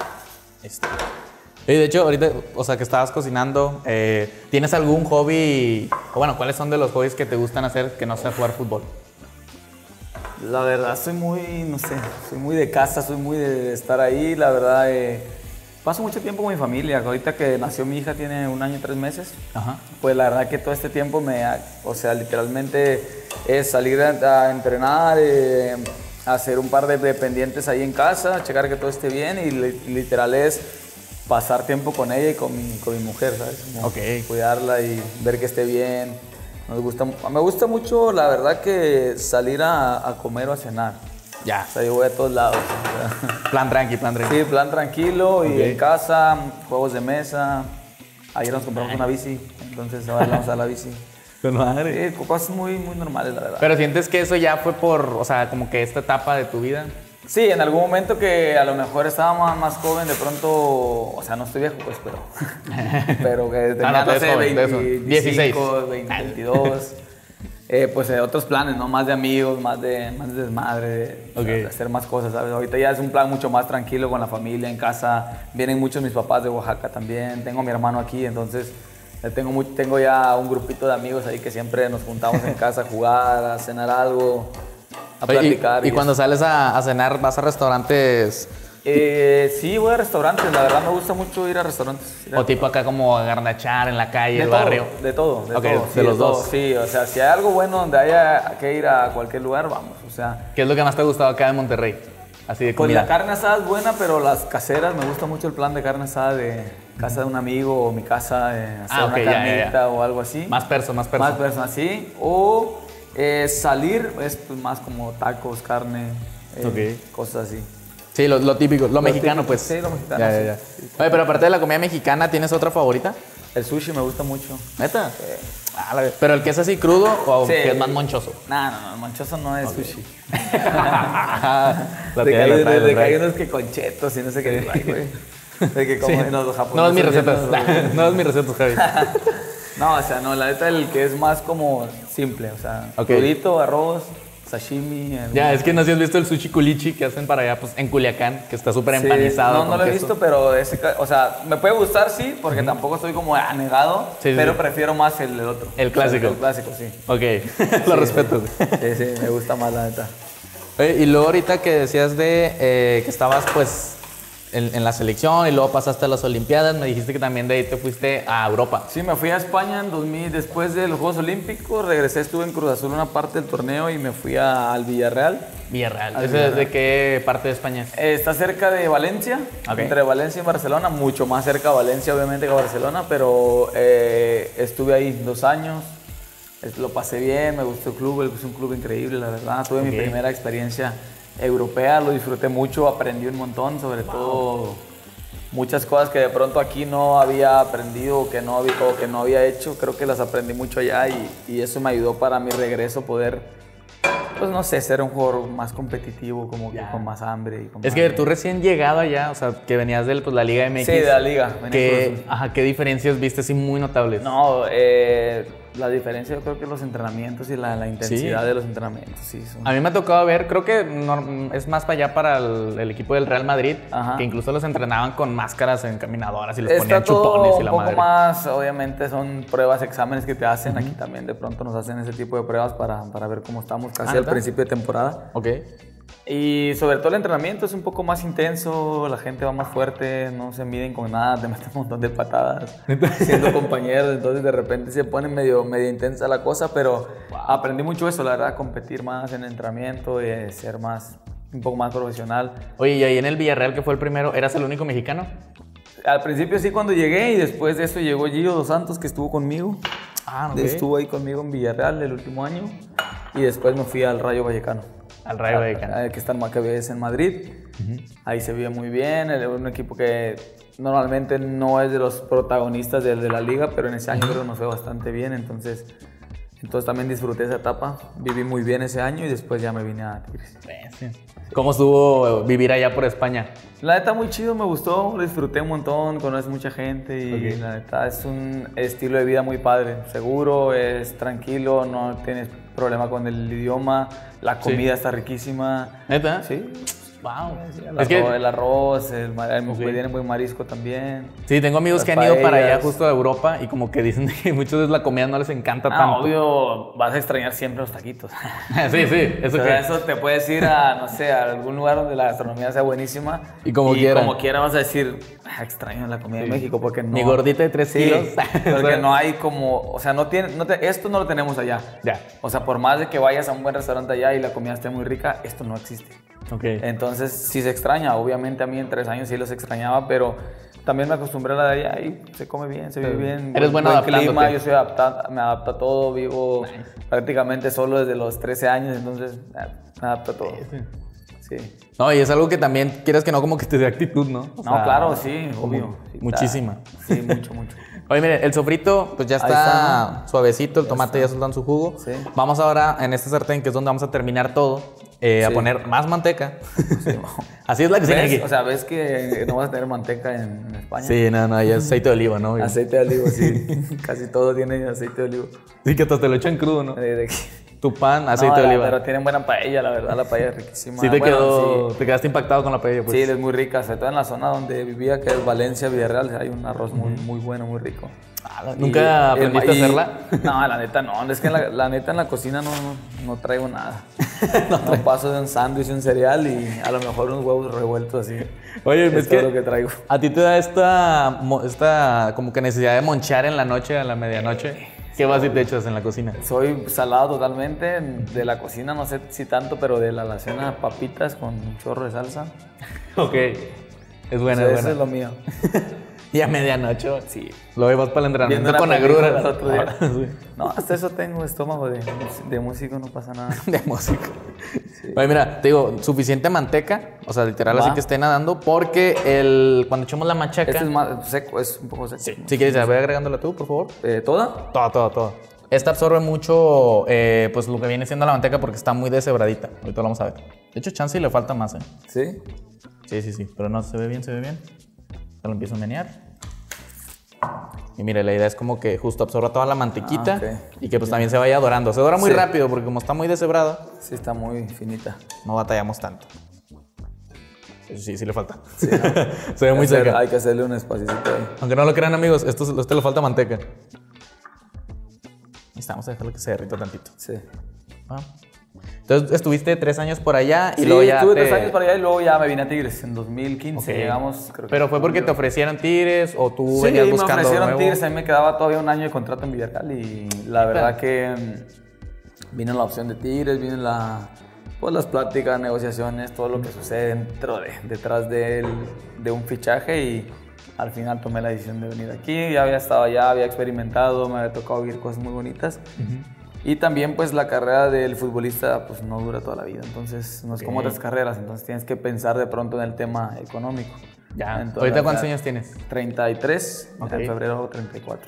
Y de hecho, ahorita, o sea, que estabas cocinando, ¿tienes algún hobby? O bueno, ¿cuáles son de los hobbies que te gustan hacer que no sea jugar fútbol? La verdad, soy muy de casa, soy muy de estar ahí. La verdad, paso mucho tiempo con mi familia. Ahorita que nació mi hija, tiene 1 año y 3 meses. Ajá. Pues la verdad que todo este tiempo literalmente es salir a entrenar, hacer un par de pendientes ahí en casa, checar que todo esté bien y literal es pasar tiempo con ella y con mi mujer, ¿sabes? Ok. Cuidarla y ver que esté bien. Me gusta mucho, la verdad, que salir a comer o a cenar. Ya. O sea, yo voy a todos lados. O sea. Plan tranqui. Sí, plan tranquilo y en casa, juegos de mesa. Ayer nos compramos una bici, entonces ahora vamos a la bici. Con madre. Sí, cosas muy, muy normales, la verdad. Pero sientes que eso ya fue o sea, como que esta etapa de tu vida. Sí, en algún momento que a lo mejor estaba más joven, de pronto, o sea, no estoy viejo, pues, pero que tenía, no sé, 25, 22, pues otros planes, ¿no? Más de amigos, más de desmadre, de hacer más cosas, ¿sabes? Ahorita ya es un plan mucho más tranquilo con la familia, en casa, vienen muchos mis papás de Oaxaca también, tengo a mi hermano aquí, entonces tengo ya un grupito de amigos ahí que siempre nos juntamos en casa a jugar, a cenar algo, a platicar. ¿Y cuando sales a cenar, vas a restaurantes? Sí, voy a restaurantes. La verdad me gusta mucho ir a restaurantes. O tipo acá como a garnachar en la calle, el barrio. De todo. Sí, de los dos. Sí, o sea, si hay algo bueno donde haya que ir a cualquier lugar, vamos. O sea, ¿qué es lo que más te ha gustado acá en Monterrey? Así de comida. Pues la carne asada es buena, pero las caseras, me gusta mucho el plan de carne asada de casa de un amigo o mi casa, hacer una carnita o algo así. Más personas. Más personas, sí. O salir es pues, más como tacos, carne, cosas así. Sí, lo típico, lo mexicano, pues. Sí, lo mexicano. Ya. Oye, pero aparte de la comida mexicana, ¿tienes otra favorita? El sushi me gusta mucho. ¿Neta? ¿Pero el que es así crudo o que es más monchoso? No, monchoso no es sushi. De que hay unos que con chetos y no sé qué. De que como los japoneses. No es mi receta. No es mi receta, Javi. No, o sea, no, la neta el que es más como simple, o sea, crudito, arroz, sashimi. Ya, es que no sé si has visto el sushi culichi que hacen para allá, pues en Culiacán, que está súper empanizado. No lo he visto, pero o sea, me puede gustar, sí, porque tampoco estoy como anegado, pero prefiero más el otro. El clásico. El clásico, sí. Ok, lo respeto. Sí, me gusta más la neta. Oye, y luego ahorita que decías de que estabas pues en la selección y luego pasaste a las Olimpiadas, me dijiste que también de ahí te fuiste a Europa. Sí, me fui a España en 2000, después de los Juegos Olímpicos, regresé, estuve en Cruz Azul una parte del torneo y me fui al Villarreal. ¿De qué parte de España es? Está cerca de Valencia, entre Valencia y Barcelona, mucho más cerca de Valencia obviamente que Barcelona, pero estuve ahí 2 años, lo pasé bien, me gustó el club, es un club increíble, la verdad, tuve mi primera experiencia europea, lo disfruté mucho, aprendí un montón, sobre todo muchas cosas que de pronto aquí no había aprendido o que no había hecho, creo que las aprendí mucho allá y eso me ayudó para mi regreso poder, pues no sé, ser un jugador más competitivo, como que con más hambre. Es que tú recién llegado allá, o sea, que venías de la Liga MX. Sí, de la Liga. ¿Qué diferencias viste así muy notables? No, la diferencia yo creo que los entrenamientos y la intensidad de los entrenamientos, sí. A mí me ha tocado ver, creo que es más para allá para el equipo del Real Madrid, que incluso los entrenaban con máscaras en caminadoras y les ponían chupones y la madre. Un poco más, obviamente son pruebas, exámenes que te hacen, aquí también de pronto nos hacen ese tipo de pruebas para ver cómo estamos casi al principio de temporada. Y sobre todo el entrenamiento es un poco más intenso, la gente va más fuerte, no se miden con nada, te meten un montón de patadas siendo compañeros, entonces de repente se pone medio intensa la cosa, pero aprendí mucho eso, la verdad, competir más en el entrenamiento y ser un poco más profesional. Oye, y ahí en el Villarreal, que fue el primero, ¿eras el único mexicano? Al principio sí, cuando llegué, y después de eso llegó Gio Dos Santos, que estuvo conmigo. Estuvo ahí conmigo en Villarreal el último año, y después me fui al Rayo Vallecano. Al Rayo Vallecano. Que está en Madrid. Ahí se veía muy bien. Un equipo que normalmente no es de los protagonistas de la liga, pero en ese año creo que nos fue bastante bien. Entonces también disfruté esa etapa. Viví muy bien ese año y después ya me vine a Tigres. ¿Cómo estuvo vivir allá por España? La neta muy chido, me gustó, lo disfruté un montón, conoces mucha gente y la neta es un estilo de vida muy padre. Seguro, es tranquilo, no tienes problema con el idioma, la comida está riquísima. ¿Neta? Sí. Wow. El arroz, tienen buen marisco también. Sí, tengo amigos que han ido para allá justo a Europa y como que dicen que muchas veces la comida no les encanta tanto. Obvio, vas a extrañar siempre los taquitos. Sí, Eso te puedes ir a, no sé, a algún lugar donde la gastronomía sea buenísima. Y como quiera vas a decir, extraño la comida de México porque no. Mi gordita de 3 kilos. Porque no hay como, o sea, esto no lo tenemos allá. O sea, por más de que vayas a un buen restaurante allá y la comida esté muy rica, esto no existe. Entonces sí se extraña, obviamente a mí en 3 años sí los extrañaba, pero también me acostumbré a la de allá y se come bien, se vive bien. Eres bueno adaptándote. Clima, yo soy me adapto a todo, vivo prácticamente solo desde los 13 años, entonces me adapto a todo. Sí. No, y es algo que también quieres que no como que te dé actitud, ¿no? Claro, sí, obvio. Muchísima. Sí, mucho. Oye, mire, el sofrito pues ya está suavecito, el tomate ya soltando su jugo. Sí. Vamos ahora en este sartén, que es donde vamos a terminar todo, a poner más manteca. Sí. Así es la cocina aquí. O sea, ¿ves que no vas a tener manteca en España? Sí, no, hay aceite de oliva, ¿no? Aceite de oliva, sí. Casi todo tiene aceite de oliva. Sí, que hasta te lo echan crudo, ¿no? Tu pan, aceite de oliva. Pero tienen buena paella, la verdad, la paella es riquísima. Sí, te quedaste impactado con la paella, pues. Sí, es muy rica, sobre todo en la zona donde vivía, que es Valencia, Villarreal, hay un arroz muy bueno, muy rico. ¿Nunca aprendiste a hacerla? No, la neta no, es que la neta en la cocina no traigo nada. No paso de un sándwich, un cereal y a lo mejor unos huevos revueltos así. Oye, es todo lo que traigo. ¿A ti te da esta como que necesidad de monchar en la noche, a la medianoche? ¿Qué vas y te echas en la cocina? Soy salado totalmente. De la cocina no sé si tanto, pero de la alacena papitas con un chorro de salsa. Ok. Es buena, Eso es lo mío. ¿Y a medianoche? Sí. Lo llevas para el entrenamiento con agruras. Sí. No, hasta eso tengo estómago de músico, no pasa nada. De músico. Sí. Oye, mira, te digo, suficiente manteca, o sea, literal así que esté nadando, porque cuando echamos la machaca... Este es más seco, es un poco seco. Sí. Si quieres, voy agregándola tú, por favor. ¿Toda? Toda. Esta absorbe mucho, pues lo que viene siendo la manteca porque está muy deshebradita. Ahorita lo vamos a ver. De hecho, chance y le falta más, ¿eh? ¿Sí? Sí. Pero no, se ve bien. Lo empiezo a menear. Y mire, la idea es como que justo absorba toda la mantequita y que pues también se vaya dorando. Se dora muy rápido porque como está muy deshebrada. Sí, está muy finita. No batallamos tanto. Sí le falta. Sí, ¿no? Se ve muy seca. Hay que hacerle un espacito ahí. Aunque no lo crean, amigos, esto le falta manteca. Vamos a dejarlo que se derrita tantito. Sí. Entonces estuviste 3 años por allá y sí, luego ya. Estuve 3 años por allá y luego ya me vine a Tigres. En 2015 llegamos, creo que. ¿Pero fue porque te ofrecieron Tigres o tú venías buscando? Sí, me ofrecieron Tigres. A mí me quedaba todavía un año de contrato en Villarreal y la verdad que vino la opción de Tigres, vino las pláticas, negociaciones, todo lo que sucede detrás de un fichaje y al final tomé la decisión de venir aquí. Ya había estado allá, había experimentado, me había tocado vivir cosas muy bonitas. Y también pues la carrera del futbolista pues no dura toda la vida, entonces no es como otras carreras, entonces tienes que pensar de pronto en el tema económico. Ya. Entonces, ¿ahorita cuántos años tienes? 33, en febrero 34.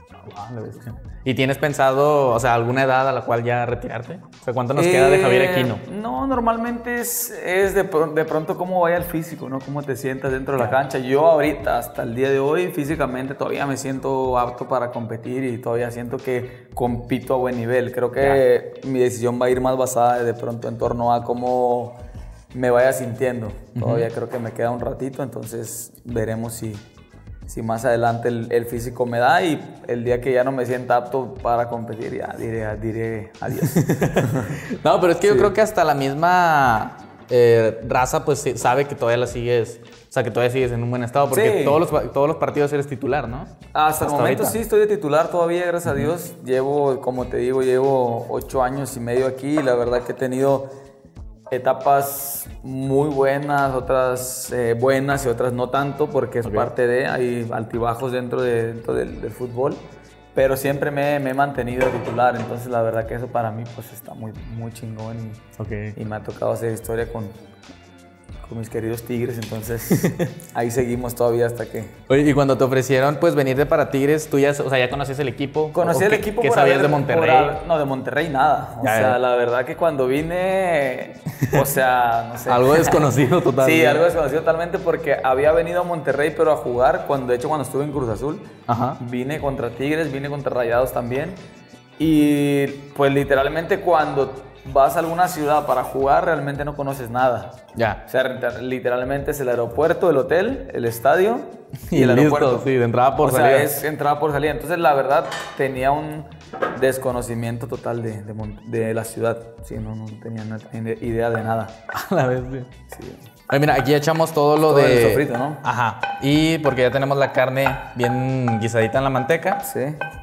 ¿Y tienes pensado, o sea, alguna edad a la cual ya retirarte? O sea, ¿cuánto nos queda de Javier Aquino? No, normalmente es de pronto cómo vaya el físico, ¿no? Cómo te sientas dentro de la cancha. Yo ahorita, hasta el día de hoy, físicamente todavía me siento apto para competir y todavía siento que compito a buen nivel. Creo que mi decisión va a ir más basada de pronto en torno a cómo me vaya sintiendo. Todavía creo que me queda un ratito, entonces veremos si más adelante el físico me da y el día que ya no me sienta apto para competir, ya diré adiós. No, pero es que yo creo que hasta la misma raza pues sabe que todavía la sigues, o sea, que todavía sigues en un buen estado, porque todos los partidos eres titular, ¿no? Hasta el momento ahorita. Sí, estoy de titular todavía, gracias a Dios. Llevo, como te digo, 8 años y medio aquí y la verdad que he tenido etapas muy buenas, otras buenas y otras no tanto, porque es parte hay altibajos dentro del fútbol, pero siempre me he mantenido titular, entonces la verdad que eso para mí pues está muy chingón y me ha tocado hacer historia con mis queridos Tigres, entonces ahí seguimos todavía hasta que... Oye, y cuando te ofrecieron pues venirte para Tigres, ¿tú ya conocías el equipo? Conocí el equipo. ¿Qué sabías de Monterrey? No, de Monterrey nada. O sea, la verdad que cuando vine, o sea, no sé. Algo desconocido totalmente. Sí, algo desconocido totalmente porque había venido a Monterrey pero a jugar, de hecho cuando estuve en Cruz Azul, vine contra Tigres, vine contra Rayados también y pues literalmente cuando vas a alguna ciudad para jugar, realmente no conoces nada. Ya. O sea, literalmente es el aeropuerto, el hotel, el estadio y el aeropuerto. Listo, sí, de entrada por salida. O sea, es entrada por salida. Entonces, la verdad, tenía un desconocimiento total de la ciudad. Sí, no tenía idea de nada. A la vez, sí. Ay, mira, aquí echamos todo el sofrito, ¿no? Ajá. Y porque ya tenemos la carne bien guisadita en la manteca. Sí.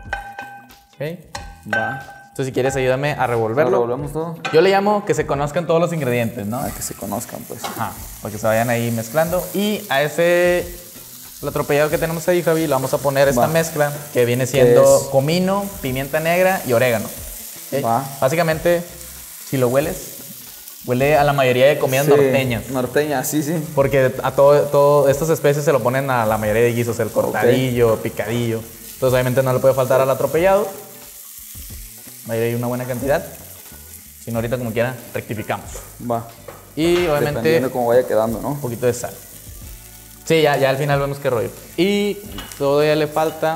Ok. Va. Entonces, si quieres, ayúdame a revolverlo. ¿Revolvemos todo? Yo le llamo que se conozcan todos los ingredientes, ¿no? Que se conozcan, pues. Ajá, porque se vayan ahí mezclando. Y a el atropellado que tenemos ahí, Javi, le vamos a poner esta mezcla que viene siendo comino, pimienta negra y orégano. ¿Okay? Básicamente, si lo huele a la mayoría de comidas norteñas. Norteñas, sí. Porque a todo estas especies se lo ponen a la mayoría de guisos, el cortadillo, picadillo. Entonces obviamente no le puede faltar al atropellado. Va a ir ahí una buena cantidad. Si no, ahorita como quiera, rectificamos. Va. Y obviamente... Dependiendo de cómo vaya quedando, ¿no? Un poquito de sal. Sí, ya al final vemos qué rollo. Y todavía le falta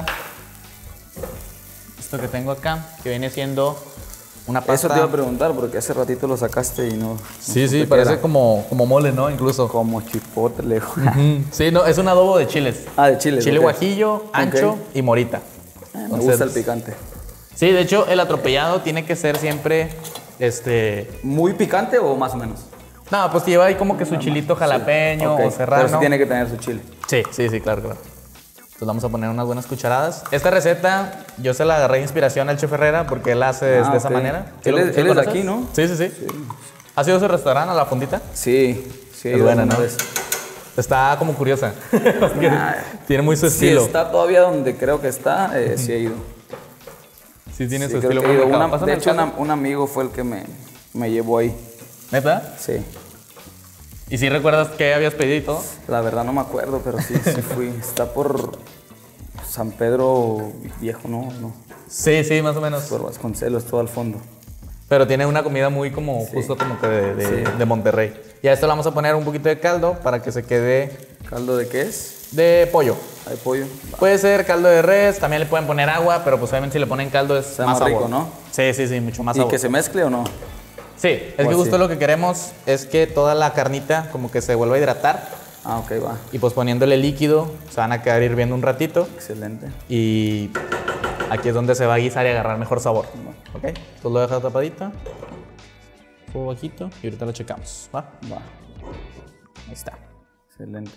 esto que tengo acá, que viene siendo una pasta. Eso te iba a preguntar, porque hace ratito lo sacaste y no... Sí, parece como mole, ¿no? Incluso. Como chipotle. Sí, no, es un adobo de chiles. Ah, de chiles. Chile guajillo, ancho y morita. Me gusta el picante. Sí, de hecho, el atropellado tiene que ser siempre, ¿Muy picante o más o menos? No, pues lleva ahí como que su chilito jalapeño o serrano. Pero sí tiene que tener su chile. Sí, claro. Entonces vamos a poner unas buenas cucharadas. Esta receta yo se la agarré de inspiración al Chef Herrera porque él hace de esa manera. Él es de aquí, ¿no? Sí. ¿Has ido a su restaurante, a La Fondita? Sí. Es buena, ¿no? Está como curiosa. Tiene muy su estilo. Sí, está todavía donde creo que está, sí he ido. Sí, tiene su estilo. De hecho, un amigo fue el que me llevó ahí. ¿Neta? Sí. ¿Y si recuerdas qué habías pedido y todo? La verdad no me acuerdo, pero sí fui. Está por San Pedro Viejo, ¿no? Sí, más o menos. Por Vasconcelos, todo al fondo. Pero tiene una comida muy justo como que de Monterrey. Y a esto le vamos a poner un poquito de caldo para que se quede... ¿Caldo de qué es? De pollo. ¿Hay pollo? Puede ser caldo de res, también le pueden poner agua, pero pues obviamente si le ponen caldo es más sabor. rico, ¿no? Sí, mucho más sabor. ¿Y que se mezcle o no? Sí, es que justo lo que queremos es que toda la carnita como que se vuelva a hidratar. Ah, ok, va. Y pues poniéndole líquido, se van a quedar hirviendo un ratito. Excelente. Y aquí es donde se va a guisar y agarrar mejor sabor. ¿Ok? Entonces lo dejas tapadito, fuego bajito y ahorita lo checamos. ¿Va? Ahí está. Excelente.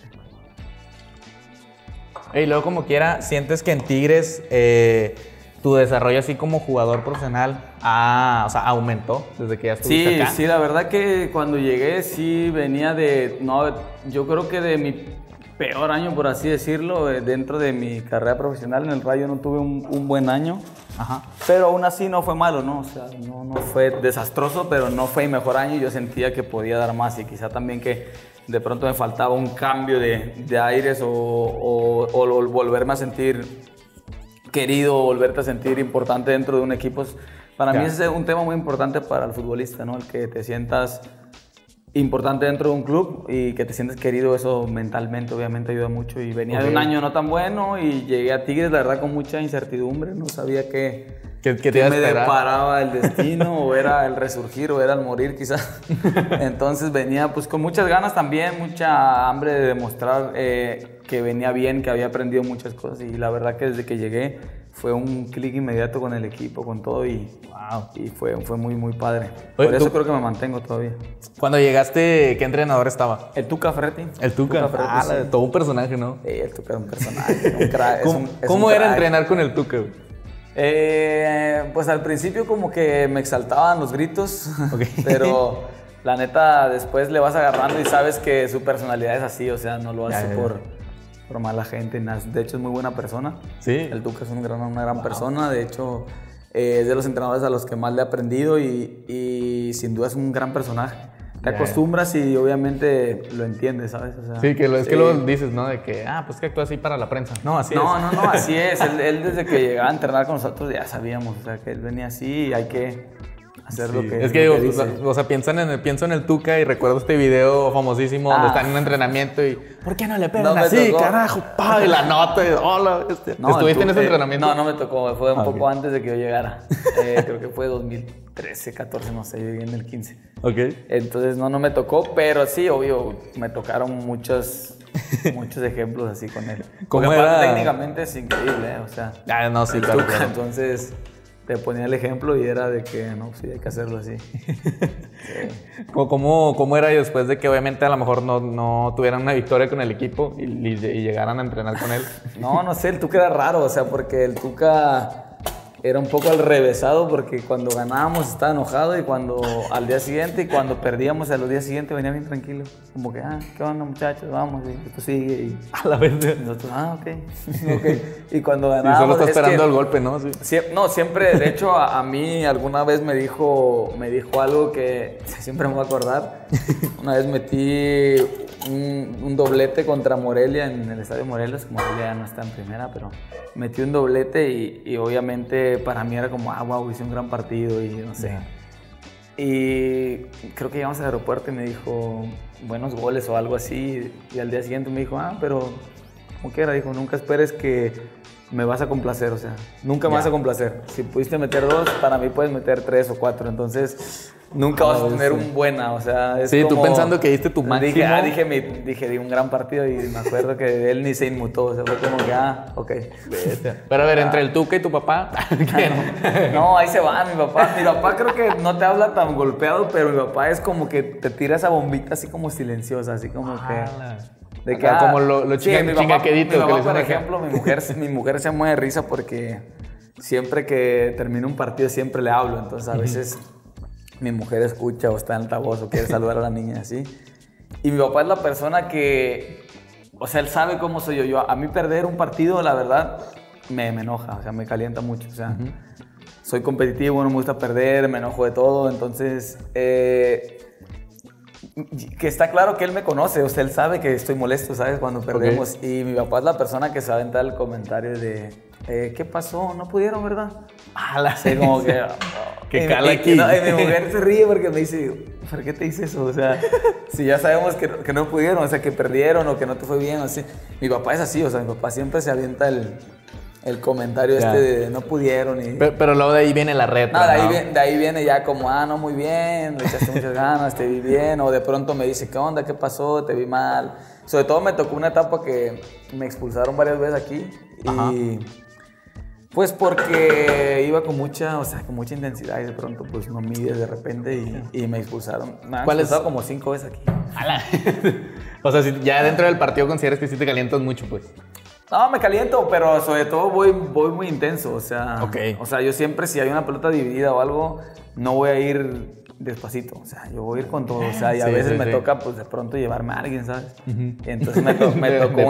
Y luego como quiera, sientes que en Tigres tu desarrollo así como jugador profesional aumentó desde que ya estuviste acá. Sí, la verdad que cuando llegué sí venía yo creo que de mi peor año, por así decirlo, dentro de mi carrera profesional. En el Rayo no tuve un buen año. Ajá. Pero aún así no fue malo, ¿no? O sea, no fue desastroso, pero no fue mi mejor año y yo sentía que podía dar más y quizá también que de pronto me faltaba un cambio de aires o volverme a sentir querido, volverte a sentir importante dentro de un equipo. Para mí ese es un tema muy importante para el futbolista, ¿no? El que te sientas importante dentro de un club y que te sientes querido, eso mentalmente obviamente ayuda mucho. Y venía de un año no tan bueno y llegué a Tigres, la verdad, con mucha incertidumbre. No sabía qué me deparaba el destino, o era el resurgir, o era el morir quizás. Entonces venía pues con muchas ganas también, mucha hambre de demostrar que venía bien, que había aprendido muchas cosas. Y la verdad que desde que llegué fue un clic inmediato con el equipo, con todo y fue muy, muy padre. Por eso creo que me mantengo todavía. Cuando llegaste, ¿qué entrenador estaba? El Tuca Ferretti. El Tuca Ferretti, sí. Todo un personaje, ¿no? Sí, el Tuca era un personaje, un crack. ¿Cómo era entrenar con el Tuca? Pues al principio como que me exaltaban los gritos, pero la neta después le vas agarrando y sabes que su personalidad es así, o sea, no lo hace por mala gente. De hecho es muy buena persona. Sí. El Tuca es una gran persona, de hecho es de los entrenadores a los que más le he aprendido y sin duda es un gran personaje. Te acostumbras y obviamente lo entiendes, ¿sabes? O sea, sí, es que lo dices, ¿no? De que, pues que actúa así para la prensa. No, así es. No, así es. Él desde que llegaba a entrenar con nosotros ya sabíamos, o sea, que él venía así y hay que hacer lo que es que digo, o sea, pienso en el Tuca y recuerdo este video famosísimo donde están en un entrenamiento y ¿por qué no le pegan así, carajo? Y la nota y hola. ¿Estuviste en ese entrenamiento? No me tocó, fue un poco antes de que yo llegara. Creo que fue 2013, 14, no sé, yo llegué en el 15. Ok. Entonces no me tocó, pero sí, obvio, me tocaron muchos ejemplos así con él. ¿Cómo era? Técnicamente es increíble, o sea. No, sí, claro. Entonces te ponía el ejemplo y era de que no, sí, hay que hacerlo así. Sí. ¿Cómo era después de que obviamente a lo mejor no tuvieran una victoria con el equipo y llegaran a entrenar con él? No sé, el Tuca era raro, o sea, porque el Tuca era un poco al revésado, porque cuando ganábamos estaba enojado y cuando al día siguiente y cuando perdíamos a los días siguientes venía bien tranquilo. Como que, ¿qué onda, muchachos? Vamos, y esto sigue. Y a la vez. Y nosotros, ok. Y cuando ganábamos... Y solo está esperando el golpe, ¿no? Sí. Siempre, de hecho, a mí alguna vez me dijo algo que siempre me voy a acordar. Una vez metí un doblete contra Morelia en el Estadio Morelos. Morelia ya no está en primera, pero metí un doblete y obviamente para mí era como, wow, hice un gran partido y no sé. Y creo que llegamos al aeropuerto y me dijo, buenos goles o algo así. Y al día siguiente me dijo, pero como quiera, dijo, nunca esperes que me vas a complacer, o sea, nunca me vas a complacer. Si pudiste meter 2, para mí puedes meter 3 o 4, entonces nunca vas a tener un buena, o sea, es sí, como, tú pensando que diste tu máximo. Dije, di un gran partido y me acuerdo que él ni se inmutó, o sea, fue como que, ok. Pero a ver, entre el Tuca y tu papá, no, ahí se va mi papá. Mi papá creo que no te habla tan golpeado, pero mi papá es como que te tira esa bombita así como silenciosa, así como que... De que, como lo chingaquedito. Mi papá, por ejemplo, mi mujer se mueve de risa porque siempre que termina un partido siempre le hablo. Entonces a veces mi mujer escucha o está en altavoz o quiere saludar a la niña así. Y mi papá es la persona que, o sea, él sabe cómo soy yo. A mí perder un partido, la verdad, me enoja, o sea, me calienta mucho. O sea, soy competitivo, no me gusta perder, me enojo de todo. Entonces... que está claro que él me conoce, o sea, él sabe que estoy molesto, ¿sabes? Cuando perdemos. Y mi papá es la persona que se aventa el comentario de ¿qué pasó? No pudieron, ¿verdad? Sí, como que... que cala aquí. Y mi mujer se ríe porque me dice, ¿por qué te dice eso? O sea, si ya sabemos que no pudieron, o sea, que perdieron o que no te fue bien, así. Mi papá es así, o sea, mi papá siempre se avienta el comentario de no pudieron. Pero luego de ahí viene la retro, de ahí viene ya como, no, muy bien, le echaste muchas ganas, te vi bien. O de pronto me dice, ¿qué onda? ¿Qué pasó? Te vi mal. Sobre todo me tocó una etapa que me expulsaron varias veces aquí. Ajá. Y pues porque iba con mucha intensidad y de pronto pues no mide de repente y me expulsaron. Me han expulsado como 5 veces aquí. O sea, si ya dentro del partido consideras que sí te calientas mucho, pues. No, me caliento, pero sobre todo voy muy intenso, o sea, o sea, yo siempre si hay una pelota dividida o algo, no voy a ir despacito, o sea, yo voy a ir con todo, o sea, y a veces me toca pues de pronto llevarme a alguien, ¿sabes? Y entonces me tocó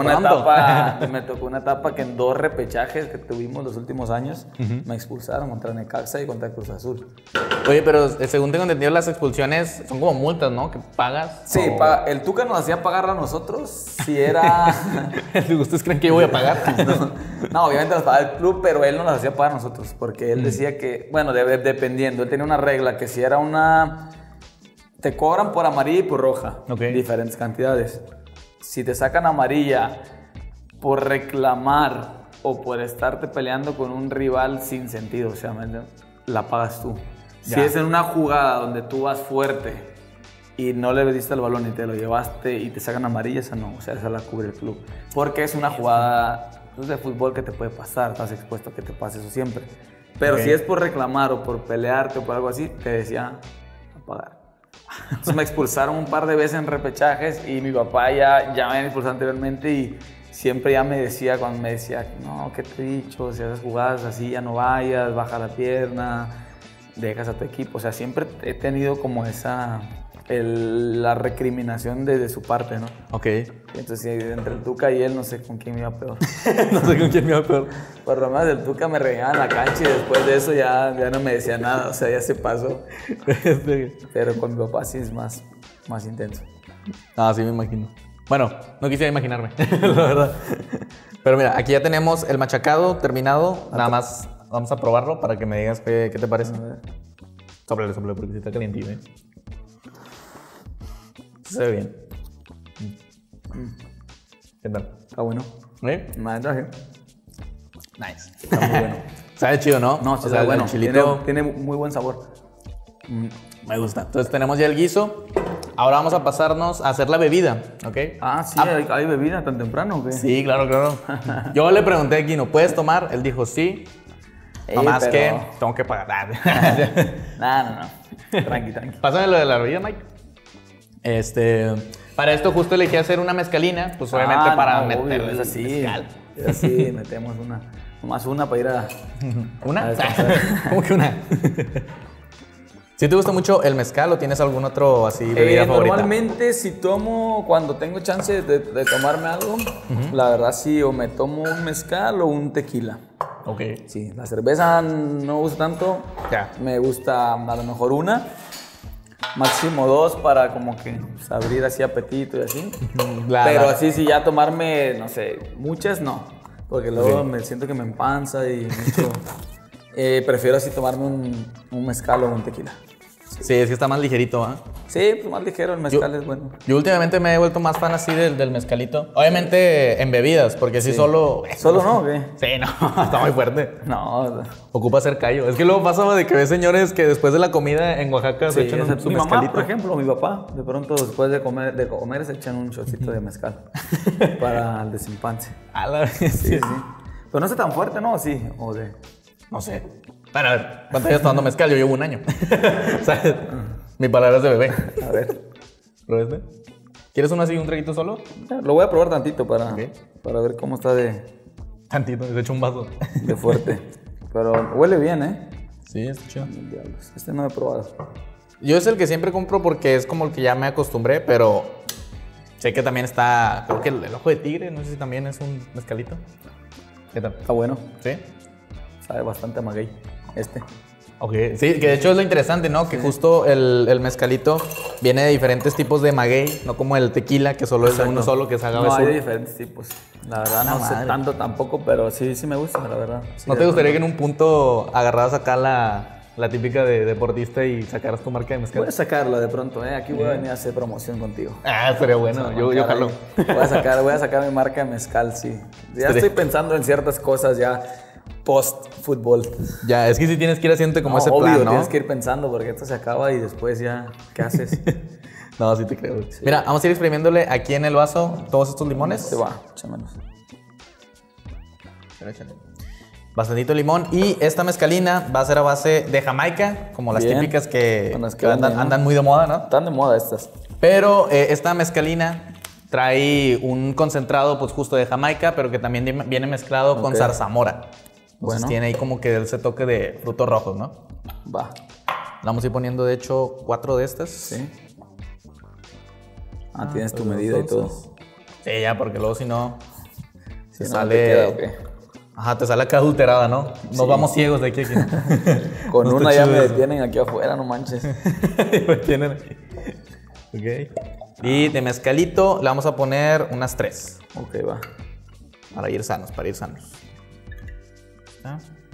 una etapa que en 2 repechajes que tuvimos los últimos años, me expulsaron contra Necaxa y contra Cruz Azul. Oye, pero según tengo entendido, las expulsiones son como multas, ¿no? Que pagas. Sí, el Tuca nos hacía pagar a nosotros si era... ¿Ustedes creen que yo voy a pagar? No, obviamente nos pagaba el club, pero él no nos hacía pagar a nosotros, porque él decía que, bueno, dependiendo, él tenía una regla que si era te cobran por amarilla y por roja, diferentes cantidades. Si te sacan amarilla por reclamar o por estarte peleando con un rival sin sentido, o sea, la pagas tú. Si es en una jugada donde tú vas fuerte y no le diste el balón y te lo llevaste y te sacan amarilla, esa no, o sea, esa la cubre el club. Porque es una jugada de fútbol que te puede pasar, estás expuesto a que te pase eso siempre. Pero si es por reclamar o por pelearte o por algo así, te decía a pagar. Entonces me expulsaron un par de veces en repechajes y mi papá ya me había expulsado anteriormente y siempre ya me decía, cuando me decía, no, ¿qué te he dicho? Si haces jugadas así ya no vayas, baja la pierna, dejas a tu equipo. O sea, siempre he tenido como la recriminación de su parte, ¿no? Entonces, entre el Tuca y él, no sé con quién me iba peor. No sé con quién me iba peor. Por lo menos el Tuca me regañaba en la cancha y después de eso ya no me decía nada, o sea, ya se pasó. Pero con mi papá sí es más intenso. Sí me imagino. Bueno, no quisiera imaginarme, la verdad. Pero mira, aquí ya tenemos el machacado terminado. Nada más vamos a probarlo para que me digas qué te parece. Sóplale, porque sí está calientito, ¿eh? Se ve bien. ¿Qué tal? Está bueno. Nice. Está muy bueno. Sabe chido, ¿no? No, está bueno. Chilito tiene muy buen sabor. Me gusta. Entonces tenemos ya el guiso. Ahora vamos a pasarnos a hacer la bebida, ¿ok? Sí, ¿hay bebida tan temprano o qué? Sí, claro. Yo le pregunté a Guino, ¿puedes tomar? Él dijo sí. Nomás que tengo que pagar. No. Tranqui. Pásame lo de la bebida, Mike. Para esto justo elegí hacer una mezcalina, pues obviamente para meterle es así, mezcal. Es así, metemos nomás una para ir a... ¿Una? ¿Cómo que una? ¿Sí te gusta mucho el mezcal o tienes algún otro así bebida favorita? Normalmente si tomo, cuando tengo chance de tomarme algo, la verdad sí, o me tomo un mezcal o un tequila. Sí, la cerveza no me gusta tanto, me gusta a lo mejor una. máximo 2 para como que pues, abrir así apetito y así. Claro. Pero así, si ya tomarme, no sé, muchas no. Porque luego me siento que me empanza y mucho. Prefiero así tomarme un mezcal o un tequila. Sí, es que está más ligerito, ¿ah? Sí, pues más ligero, el mezcal es bueno. Yo últimamente me he vuelto más fan así del mezcalito. Obviamente en bebidas, porque sí solo... ¿Solo no o qué? Sí, no, está muy fuerte. No. Ocupa ser callo. Es que luego pasa de que ves señores que después de la comida en Oaxaca se echan su mi mezcalito. mamá, por ejemplo, mi papá, de pronto después de comer se echan un shotcito de mezcal para el desinfante. A la vez. Sí. Pero no es tan fuerte, ¿no? Sí, o de... No sé. Bueno, a ver, ¿cuánto llevas tomando mezcal? Yo llevo un año. ¿Sabes? Mi palabra es de bebé. A ver. ¿Probaste? ¿Quieres uno así, un traguito solo? Lo voy a probar tantito para ver cómo está de Tantito, les echo un vaso. fuerte. Pero huele bien, ¿eh? Sí, está chido. Diablos. Este no he probado. Yo es el que siempre compro porque es como el que ya me acostumbré, pero sé que también está, creo que el ojo de tigre, no sé si también es un mezcalito. ¿Qué tal? Está bueno. ¿Sí? Sabe bastante a maguey. Ok, sí, que de hecho es lo interesante, ¿no? Que justo el mezcalito viene de diferentes tipos de maguey, no como el tequila, que solo es de uno solo, que es agave No, azul. hay diferentes tipos. La verdad no sé tanto tampoco, pero sí me gusta, la verdad. Sí, ¿No te gustaría que en un punto agarraras acá la típica de deportista y sacaras tu marca de mezcal? Voy a sacarlo de pronto, ¿eh? Aquí voy a venir a hacer promoción contigo. Ah, sería bueno, yo jalo. Voy a sacar mi marca de mezcal, sí. Ya estoy pensando en ciertas cosas ya post-fútbol. Ya, es que si tienes que ir haciendo como ese obvio, plan, ¿no? tienes que ir pensando porque esto se acaba y después ya, ¿qué haces? No, sí te creo. Sí. Mira, vamos a ir exprimiéndole aquí en el vaso todos estos limones. Se va, échamelos. Bastantito limón. Y esta mezcalina va a ser a base de Jamaica, como las típicas que andan muy de moda, ¿no? Están de moda estas. Pero esta mezcalina trae un concentrado, pues justo de Jamaica, pero que también viene mezclado con zarzamora. Entonces tiene ahí como que ese toque de frutos rojos, ¿no? Va. Vamos a ir poniendo, de hecho, 4 de estas. Sí. Tienes tu medida y todo. Sí, ya, porque luego si no, Si no sale... te queda, ¿o qué? Ajá, te sale acá adulterada, ¿no? Nos vamos ciegos de aquí a aquí. Con No una está ya chido me eso. detienen aquí afuera, no manches. Me tienen aquí. Ok. Y de mezcalito le vamos a poner unas 3. Ok, va. Para ir sanos, ¿Ah?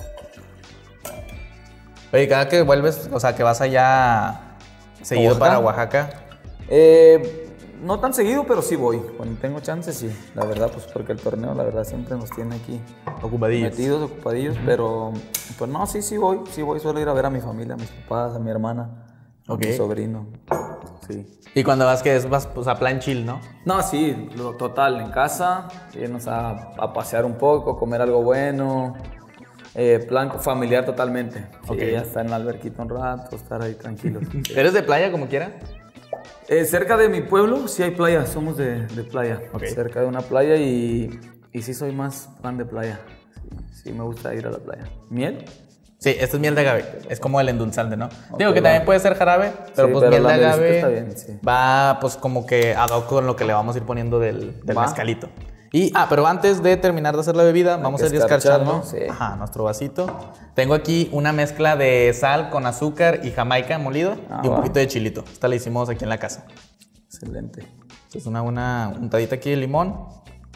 Oye, cada que vuelves, o sea, que vas allá seguido ¿Oaxaca? para Oaxaca. No tan seguido, pero sí voy. Cuando tengo chance, sí. La verdad, pues porque el torneo, la verdad, siempre nos tiene aquí Ocupadillos. metidos, ocupadillos. Pero, pues no, sí voy. Sí voy. Suelo ir a ver a mi familia, a mis papás, a mi hermana, a mi sobrino. Sí. Y cuando vas, que vas pues, a plan chill, ¿no? No, sí, total, en casa, irnos a pasear un poco, comer algo bueno. Plan familiar totalmente. Sí, ya estar en la alberquita un rato, estar ahí tranquilos. ¿Eres de playa como quiera? Cerca de mi pueblo sí hay playa, somos de playa. Okay. Cerca de una playa y sí soy más fan de playa. Sí, me gusta ir a la playa. ¿Miel? Sí, esta es miel de agave. Es como el endulzante, ¿no? Digo que también puede ser jarabe, pero Sí, pues pero miel de la mielecita agave está bien, sí. va pues como que ad hoc con lo que le vamos a ir poniendo del mezcalito. Y, pero antes de terminar de hacer la bebida, vamos a ir escarchando ¿no? Sí. nuestro vasito. Tengo aquí una mezcla de sal con azúcar y jamaica molido y un poquito de chilito. Esta la hicimos aquí en la casa. Excelente. Entonces una untadita aquí de limón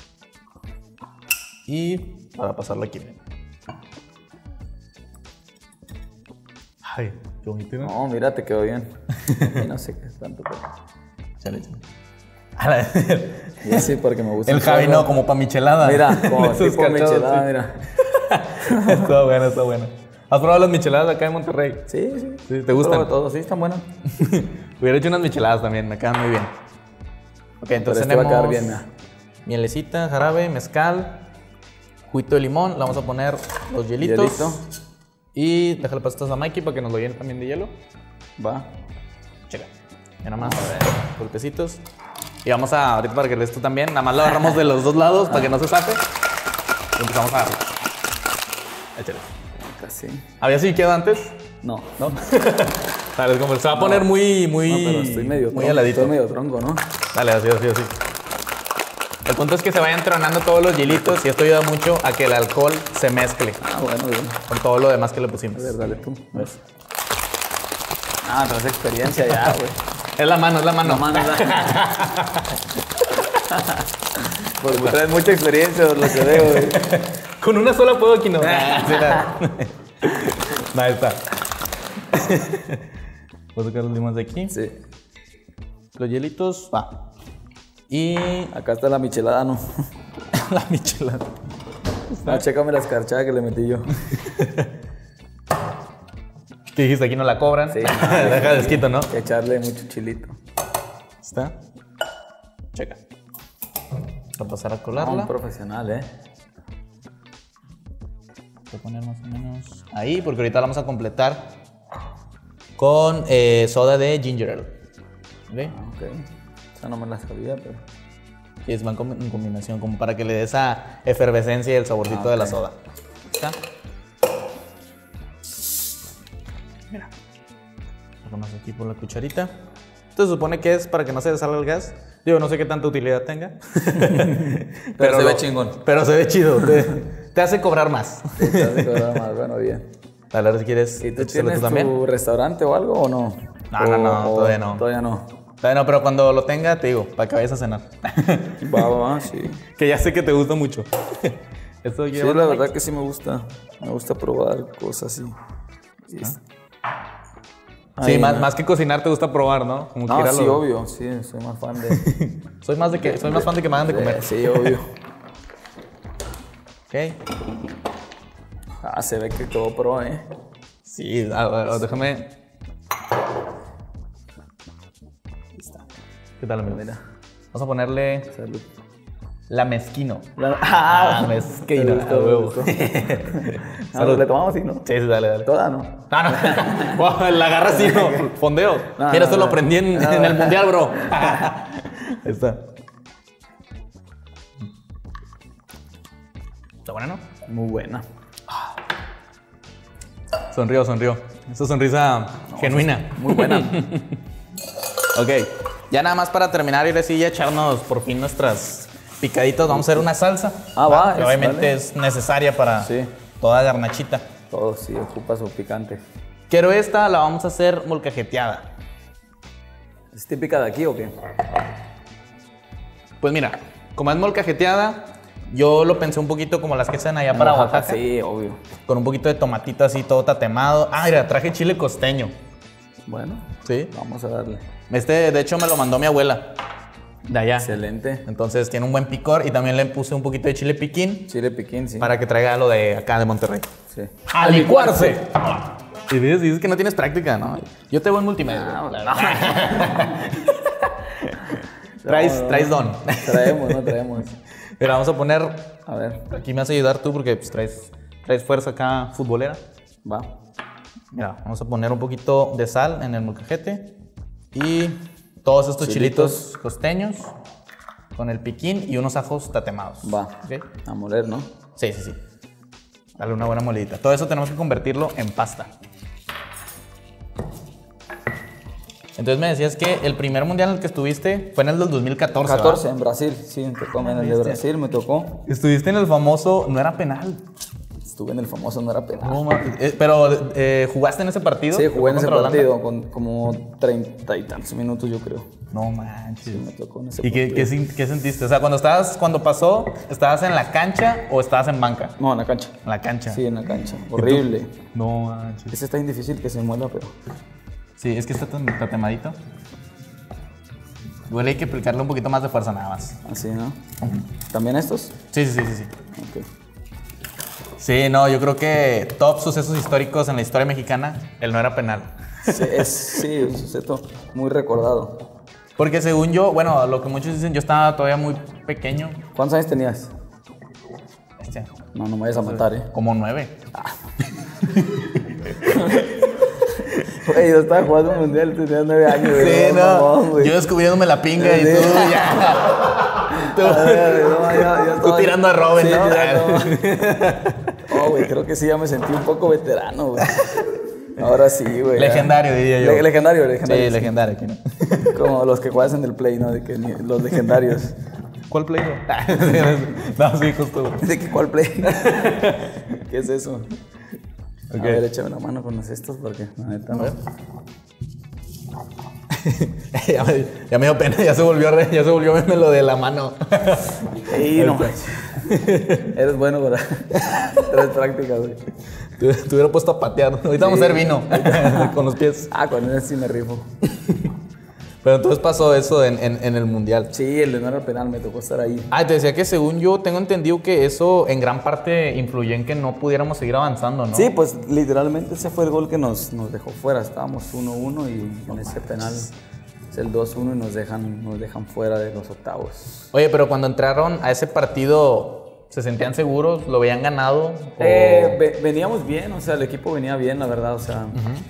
y para pasarlo aquí. Ay, qué bonito, ¿no? No, mira, te quedó bien. Y no sé qué es tanto, pero... Chale. Yo sí, porque me gusta. El Javi no, como pa' michelada. Mira, como Esos tipo cachados, michelada, sí. mira. Está bueno, está bueno. ¿Has probado las micheladas acá en Monterrey? Sí. Sí, ¿te gustan? Pruebo todo, sí, están buenas. Hubiera hecho unas micheladas también, me quedan muy bien. Ok, entonces Pero este va a tenemos quedar bien, mira. mielecita, jarabe, mezcal, juguito de limón. Le vamos a poner los hielitos. Hielito. Y déjale pastas a Mikey para que nos lo llene también de hielo. Va. Checa. Ya nada más, golpecitos. Y vamos a, ahorita para que le des tú también, nada más lo agarramos de los dos lados para que no se zafe. Y empezamos a darle. Échale. Casi. ¿Había así quedado antes? No. ¿No? Dale, como se va a poner muy No, pero estoy medio muy tronco, heladito. Estoy medio tronco, ¿no? Dale, así. El punto es que se vayan tronando todos los hielitos y esto ayuda mucho a que el alcohol se mezcle Bueno, bien. con todo lo demás que le pusimos. A ver, dale tú. ¿Ves? Ah, traes experiencia ya, güey. Es la mano, es la mano. Pues traes mucha experiencia, por lo que veo, güey. Con una sola puedo aquí, no. Ahí está. Voy a sacar los limones de aquí. Sí. Los hielitos, va. Y acá está la michelada, ¿no? la michelada. No, chécame la escarchada que le metí yo. ¿Qué dijiste? Aquí no la cobran. Sí. Deja desquito, ¿no? Hay que echarle mucho chilito. ¿Está? Checa. Voy a pasar a colarla. Un profesional, ¿eh? Voy a poner más o menos ahí, porque ahorita la vamos a completar con soda de ginger ale. ¿Ok? Ok. Esa no me la sabía, pero... Y es van en combinación, como para que le dé esa efervescencia y el saborcito de la soda. ¿Está? Mira. Lo ponemos aquí por la cucharita. Esto se supone que es para que no se salga el gas. Digo, no sé qué tanta utilidad tenga. pero se ve chingón. Pero se ve chido. Te hace cobrar más. Sí, te hace cobrar más. Bueno, bien. A ver si quieres. ¿Y tú tienes tu restaurante o algo o no? No, todavía no. Todavía no. Bueno, pero cuando lo tenga, te digo, para que vayas a cenar. Va, sí. Que ya sé que te gusta mucho. ¿Esto sí, la verdad que sí me gusta. Me gusta probar cosas así. Sí, más que cocinar, te gusta probar, ¿no? Como no, sí, obvio. Sí, soy más fan de... soy más fan de que me hagan de comer. Sí, obvio. Ok. Se ve que todo pro, ¿eh? Sí, a ver, déjame... ¿Qué tal, amigo? Mira. Vamos a ponerle... Salud. La mezquino. La mezquino. Huevo. Salud. ¿Le tomamos así, no? Sí, dale. Toda, ¿no? No. Wow, la agarra así, ¿no? Fondeo. Mira, esto lo aprendí en el mundial, bro. Ahí está. ¿Está buena, no? Muy buena. Sonrió. Esa sonrisa genuina. Muy buena. Ok. Ya nada más para terminar y así ya echarnos por fin nuestras picaditas. Vamos a hacer una salsa. Que obviamente es necesaria para toda garnachita. Todo, sí, ocupa su picante. Pero esta la vamos a hacer molcajeteada. ¿Es típica de aquí o qué? Pues mira, como es molcajeteada, yo lo pensé un poquito como las que hacen allá para Oaxaca. Sí, obvio. Con un poquito de tomatito así, todo tatemado. Mira, traje chile costeño. Bueno, sí. Vamos a darle. De hecho, me lo mandó mi abuela. De allá. Excelente. Entonces tiene un buen picor y también le puse un poquito de chile piquín. Chile piquín, sí. Para que traiga lo de acá de Monterrey. Sí. ¡A licuarse! Y dices que no tienes práctica, ¿no? Yo te voy en multimedia. Traes don. Traemos. Pero vamos a poner... A ver. Aquí me vas a ayudar tú porque pues, traes fuerza acá futbolera. Va. Mira, vamos a poner un poquito de sal en el molcajete. Y todos estos chilitos costeños con el piquín y unos ajos tatemados. Va. ¿Okay? A moler, ¿no? Sí. Dale una buena molidita. Todo eso tenemos que convertirlo en pasta. Entonces me decías que el primer mundial en el que estuviste fue en el del 2014. 14, ¿verdad? En Brasil. Sí, me tocó en el de Brasil, me tocó. Estuviste en el famoso No Era Penal. Estuve en el famoso No Era Penal. No, pero, ¿jugaste en ese partido? Sí, jugué en ese partido con como 30 y tantos minutos, yo creo. No manches. Sí, me tocó en ese partido. ¿Y qué sentiste? O sea, cuando pasó, ¿estabas en la cancha o estabas en banca? No, en la cancha. En la cancha. Sí, en la cancha. Horrible. No manches. Ese está bien difícil que se muela, pero... Sí, es que está tan tatemadito. Igual hay que aplicarle un poquito más de fuerza nada más. Así, ¿no? ¿También estos? Sí. Ok. Sí, no, yo creo que top sucesos históricos en la historia mexicana, el No Era Penal. Sí, un suceso muy recordado. Porque según yo, bueno, lo que muchos dicen, yo estaba todavía muy pequeño. ¿Cuántos años tenías? No me vayas a matar, ¿eh? Como 9. Güey, yo estaba jugando un mundial, tenía 9 años. Sí, no. Yo descubriéndome la pinga y tú ya. Tú tirando a Robin, sí, ¿no? Güey, creo que sí, ya me sentí un poco veterano, güey. Ahora sí, güey. Legendario, diría yo. Legendario. Sí, legendario. Como los que juegas en el Play, ¿no? De que los legendarios. ¿Cuál Play? No, sí, justo. ¿De qué cuál Play? ¿Qué es eso? Okay. A ver, échame una mano con estos porque la neta no. ya me dio pena, ya se volvió meme lo de la mano. Sí, no. Eres bueno, ¿verdad? Eres práctica, güey. Te hubiera puesto a patear. Ahorita vamos a hacer vino con los pies. Con él sí me rifo. Pero entonces pasó eso en el Mundial. Sí, el de no era penal, me tocó estar ahí. Te decía que según yo tengo entendido que eso en gran parte influyó en que no pudiéramos seguir avanzando, ¿no? Sí, pues literalmente ese fue el gol que nos dejó fuera. Estábamos 1-1 y en ese penal es el 2-1 y nos dejan fuera de los octavos. Oye, pero cuando entraron a ese partido, ¿se sentían seguros? ¿Lo habían ganado? Veníamos bien, o sea, el equipo venía bien, la verdad. O sea,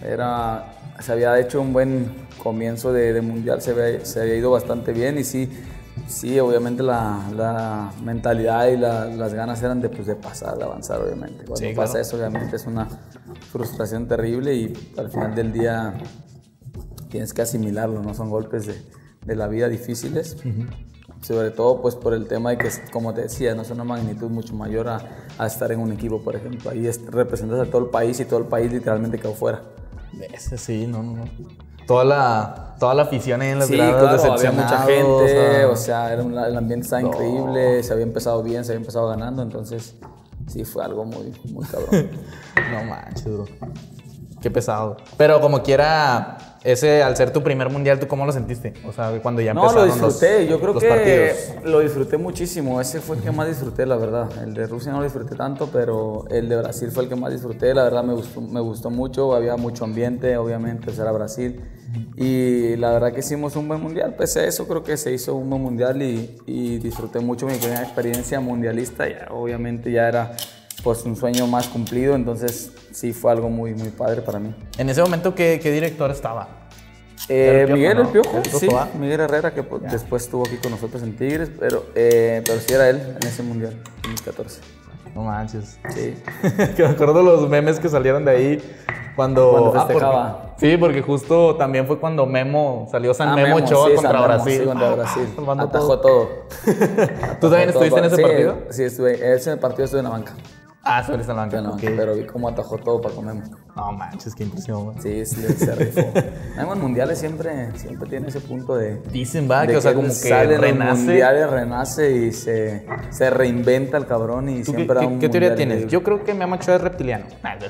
se había hecho un buen comienzo de mundial, se había ido bastante bien y sí, obviamente la mentalidad y las ganas eran de pasar, de avanzar, obviamente. Cuando pasa eso, obviamente es una frustración terrible y al final del día tienes que asimilarlo, ¿no? Son golpes de la vida difíciles. Sobre todo pues por el tema de que, como te decía, no es una magnitud mucho mayor a estar en un equipo, por ejemplo. Ahí representas a todo el país y todo el país literalmente quedó fuera. Ese sí, no. Toda la afición ahí en las gradas, claro, había mucha gente, o sea, el ambiente estaba increíble, se había empezado bien, se había empezado ganando, entonces sí fue algo muy, muy cabrón. No manches, bro. Qué pesado. Pero como quiera, al ser tu primer mundial, ¿tú cómo lo sentiste? O sea, cuando ya empezaron lo disfruté. Yo creo que partidos. Lo disfruté muchísimo. Ese fue el que más disfruté, la verdad. El de Rusia no lo disfruté tanto, pero el de Brasil fue el que más disfruté. La verdad me gustó mucho. Había mucho ambiente, obviamente, pues era Brasil. Y la verdad que hicimos un buen mundial. Pese a eso, creo que se hizo un buen mundial y disfruté mucho mi primera experiencia mundialista. Obviamente ya era pues un sueño más cumplido, entonces sí fue algo muy, muy padre para mí. En ese momento, ¿qué director estaba? Miguel El Piojo, sí, Miguel Herrera, que después estuvo aquí con nosotros en Tigres, pero sí era él en ese mundial, en 2014. No manches. Sí. Que me acuerdo los memes que salieron de ahí cuando festejaba. Porque justo también fue cuando salió San Memo Ochoa contra Brasil. Sí, contra Brasil. Atajó todo. ¿Tú también estuviste en ese partido? Sí, estuve. Ese partido estuve en la banca. Estuviste en la banca. Okay. Pero vi cómo atajó todo para Memo. No manches, qué impresión. Sí, se rifó. Memo en mundiales siempre tiene ese punto de... Dicen, va, que o sea, como que sale renace. En mundiales renace y se reinventa el cabrón y siempre da un ¿Qué teoría tienes? Yo creo que Memo Ochoa es reptiliano.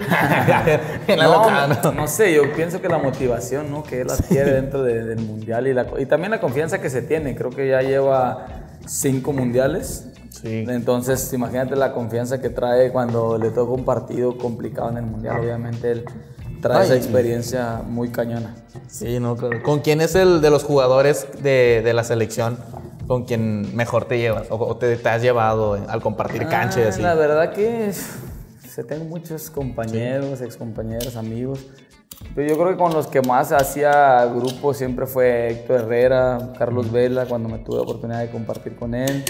No sé, yo pienso que la motivación, ¿no? Que él adquiere dentro del mundial y también la confianza que se tiene. Creo que ya lleva 5 mundiales. Sí. Entonces, imagínate la confianza que trae cuando le toca un partido complicado en el mundial. Obviamente él trae esa experiencia muy cañona. Sí, no, claro. ¿Con quién es el de los jugadores de la selección con quien mejor te llevas o te has llevado al compartir cancha y así? La verdad que tengo muchos compañeros, excompañeros, amigos. Pero yo creo que con los que más hacía grupo siempre fue Héctor Herrera, Carlos Vela, cuando me tuve la oportunidad de compartir con él.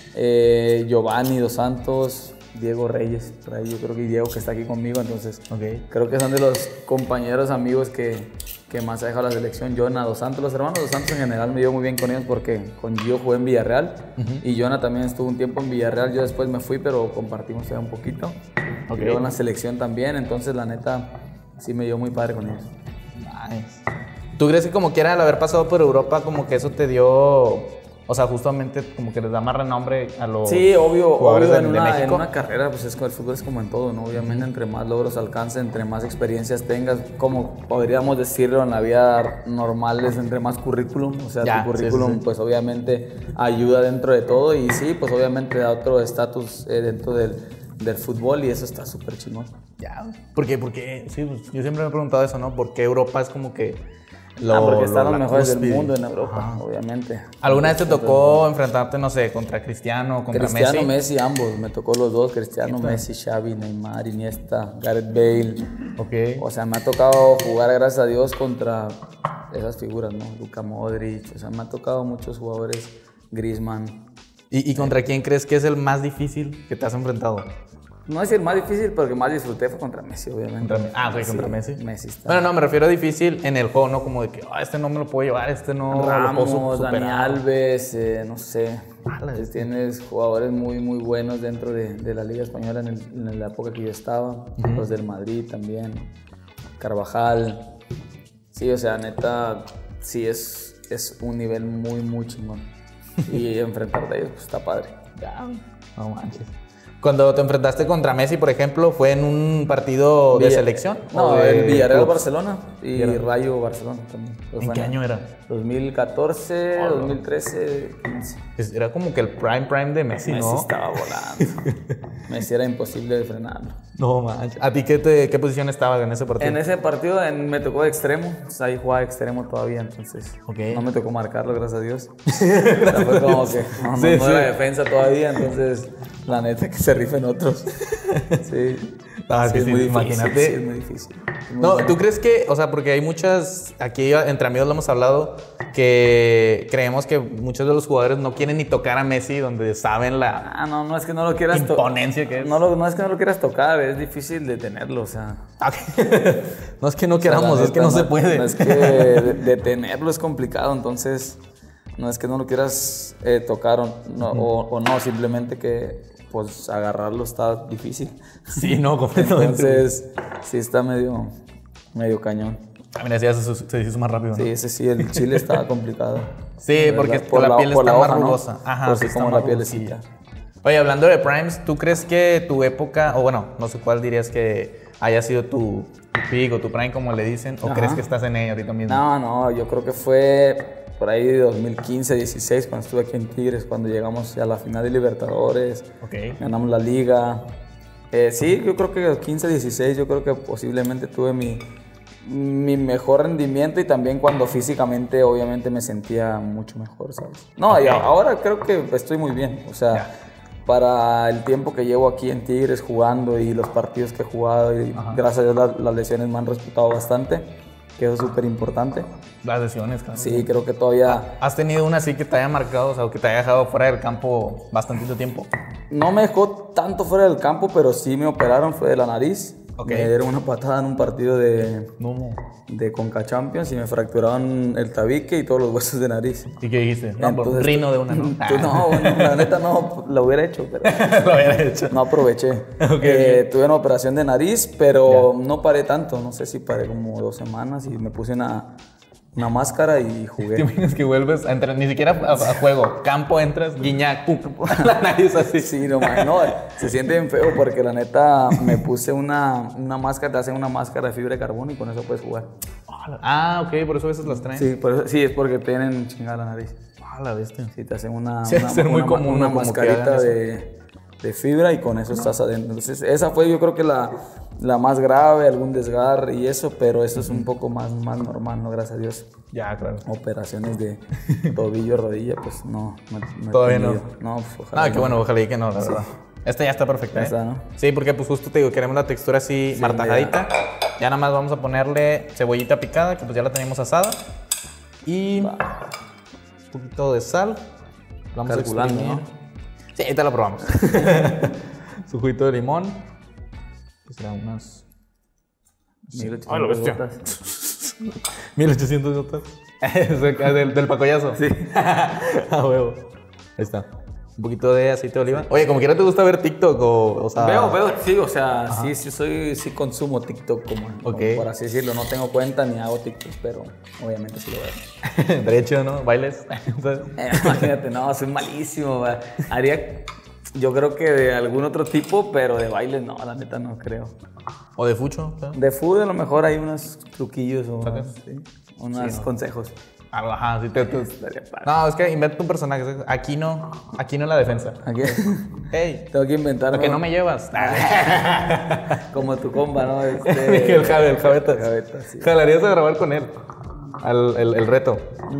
Giovanni Dos Santos, Diego Reyes, por ahí yo creo que Diego que está aquí conmigo, entonces creo que son de los compañeros amigos que más ha dejado la selección. Jonah Dos Santos, los hermanos Dos Santos en general me llevo muy bien con ellos porque con Gio jugué en Villarreal y Jonah también estuvo un tiempo en Villarreal, yo después me fui pero compartimos ya un poquito. Yo en la selección también, entonces la neta sí me llevo muy padre con ellos. Nice. ¿Tú crees que como quiera al haber pasado por Europa como que eso te dio... O sea, justamente como que les da más renombre a los jugadores de México? En una carrera, pues el fútbol es como en todo, ¿no? Obviamente, entre más logros alcances, entre más experiencias tengas, como podríamos decirlo en la vida normal, es entre más currículum. O sea, tu currículum, pues obviamente ayuda dentro de todo y sí, pues obviamente da otro estatus dentro del fútbol y eso está súper chingón. Porque sí, pues, yo siempre me he preguntado eso, ¿no? ¿Por qué Europa es como que... porque están los mejores del mundo en Europa, obviamente. ¿Alguna vez te tocó enfrentarte, no sé, contra Cristiano, contra Messi? Cristiano, Messi, ambos. Me tocó los dos, Cristiano, Messi, Xavi, Neymar, Iniesta, Gareth Bale. O sea, me ha tocado jugar, gracias a Dios, contra esas figuras, ¿no? Luka Modric. O sea, me ha tocado muchos jugadores, Griezmann. ¿Y contra quién crees que es el más difícil que te has enfrentado? No es el más difícil, pero que más disfruté fue contra Messi, obviamente. ¿Contra Messi? Messi está. Bueno, no, me refiero a difícil en el juego, ¿no? Como de que, este no me lo puedo llevar, este no Ramos, lo puedo superar. Dani Alves, no sé. Tienes jugadores muy, muy buenos dentro de la Liga Española en la época que yo estaba. Los del Madrid también. Carvajal. Sí, o sea, neta, sí es un nivel muy, muy chingón. Y enfrentarte a ellos, pues está padre. Ya, no manches. Cuando te enfrentaste contra Messi, por ejemplo, ¿fue en un partido de selección? No, el Villarreal-Barcelona y Rayo-Barcelona también. ¿En qué año era? 2014, 2013, 15. Era como que el prime de Messi, ¿no? Messi estaba volando. Messi era imposible de frenarlo. No manches. ¿A ti qué posición estaba en ese partido? En ese partido me tocó de extremo. Pues ahí jugaba de extremo todavía, entonces no me tocó marcarlo, gracias a Dios. O sea, fue como que no era defensa todavía, entonces la neta que se rifen otros. Sí. Sí, es muy difícil, imagínate. Sí, es muy difícil. No, ¿tú crees que, o sea, porque hay muchas, aquí entre amigos lo hemos hablado, que creemos que muchos de los jugadores no quieren ni tocar a Messi, donde saben la no es que no lo quieras imponencia que es. No es que no lo quieras tocar, es difícil detenerlo, o sea. No es que no queramos, es que no se puede. No es que detenerlo es complicado, entonces no es que no lo quieras tocar o no, simplemente que pues agarrarlo está difícil. Sí, no, completamente. Entonces, sí está medio cañón. Mira, ya se hizo más rápido, ¿no? Sí, ese sí, el chile estaba complicado. Sí, porque por la piel está más rugosa. ¿No? Ajá, sí, como la pielecita. Oye, hablando de primes, ¿tú crees que tu época, o bueno, no sé cuál dirías que haya sido tu peak o tu prime, como le dicen, o crees que estás en ella ahorita mismo? No, yo creo que fue por ahí de 2015, 16, cuando estuve aquí en Tigres, cuando llegamos a la final de Libertadores, ganamos la Liga. Sí, yo creo que 15, 16, yo creo que posiblemente tuve mi mejor rendimiento y también cuando físicamente obviamente me sentía mucho mejor, ¿sabes? No, y ahora creo que estoy muy bien, o sea, para el tiempo que llevo aquí en Tigres jugando y los partidos que he jugado y gracias a Dios las lesiones me han respetado bastante, que eso es súper importante. Las lesiones, claro. Sí, creo que todavía... ¿Has tenido una así que te haya marcado, o sea, que te haya dejado fuera del campo bastantito tiempo? No me dejó tanto fuera del campo, pero sí me operaron, fue de la nariz. Me dieron una patada en un partido de Conca Champions y me fracturaron el tabique y todos los huesos de nariz. ¿Y qué dijiste? No, entonces, rino de una, ¿no? No, bueno, la neta no, lo hubiera hecho, pero lo hubiera hecho. No aproveché. Tuve una operación de nariz, pero no paré tanto, no sé si paré como 2 semanas y me puse una máscara y jugué. ¿Te imaginas que vuelves a entrar, ni siquiera a juego, campo, entras, guiñac, la nariz así? Sí, no, se siente bien feo porque la neta me puse una máscara, te hacen una máscara de fibra de carbono y con eso puedes jugar. Ah, ok, por eso a veces las traen. Sí, es porque tienen chingada la nariz. La bestia. Sí, te hacen una mascarita de fibra y con eso estás adentro. Entonces, esa fue yo creo que la más grave, algún desgarre y eso, pero eso es un poco más normal, ¿no? Gracias a Dios. Ya, claro. Operaciones de tobillo, rodilla, pues no todavía no. No, pues ojalá. Qué bueno, ojalá y que no, la verdad. Esta ya está perfecta, ya está, ¿no? Sí, porque pues justo te digo, queremos la textura así martajadita. Ya nada más vamos a ponerle cebollita picada, que pues ya la tenemos asada. Y un poquito de sal. Vamos calculando, a exprimir. ¿no? Sí, ahorita lo probamos. Su juguito de limón. Que será unas... 1800 gotas. 1800 gotas. del pacoyazo. Sí. A huevo. Ahí está. Un poquito de aceite de oliva. Oye, como quiera te gusta ver TikTok o sea... Veo, sí, o sea, sí consumo TikTok como por así decirlo. No tengo cuenta ni hago TikTok, pero obviamente sí lo veo. Derecho, ¿no? ¿Bailes? Imagínate, no, soy malísimo. Haría, yo creo que de algún otro tipo, pero de bailes no, la neta no creo. ¿O de fucho? ¿Sabes? De fútbol a lo mejor hay unos truquillos o unos consejos. Ajá, sí No, es que inventa un personaje. Aquí no la defensa. ¿Aquí? Hey, tengo que inventar. Porque no me llevas. Como tu compa, ¿no? El Javeta. Sí. ¿Jalarías a grabar con él? El reto.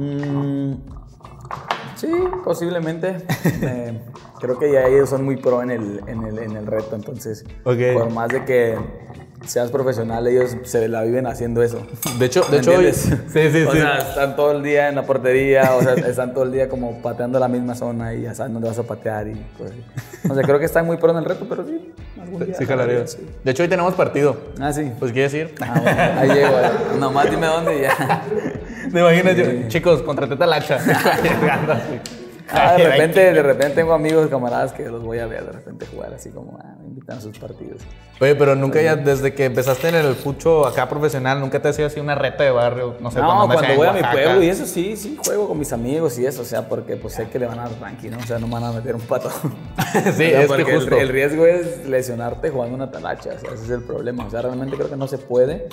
Sí, posiblemente. Creo que ya ellos son muy pro en el reto, entonces por más de que seas profesional, ellos se la viven haciendo eso. De hecho sí. O sea, están todo el día en la portería, o sea, están todo el día como pateando la misma zona y ya saben dónde vas a patear y pues. O sea, creo que están muy pro en el reto, pero sí, algún día. Sí, jalaría. Sí. De hecho, hoy tenemos partido. Ah, sí. Pues, ¿quieres ir? Bueno, ahí llego. Nomás dime dónde y ya. ¿Te imaginas? Chicos, contraté tal hacha. De repente tengo amigos, camaradas que los voy a ver de repente jugar así como me invitan a sus partidos. Oye, pero nunca ya, desde que empezaste en el fucho acá profesional, ¿nunca te has ido así una reta de barrio? No sé, cuando voy a mi pueblo y eso sí juego con mis amigos y eso, o sea, porque pues sé que le van a dar ranking, ¿no? O sea, no me van a meter un pato. Sí, es que justo. El riesgo es lesionarte jugando una talacha, o sea, ese es el problema. O sea, realmente creo que no se puede.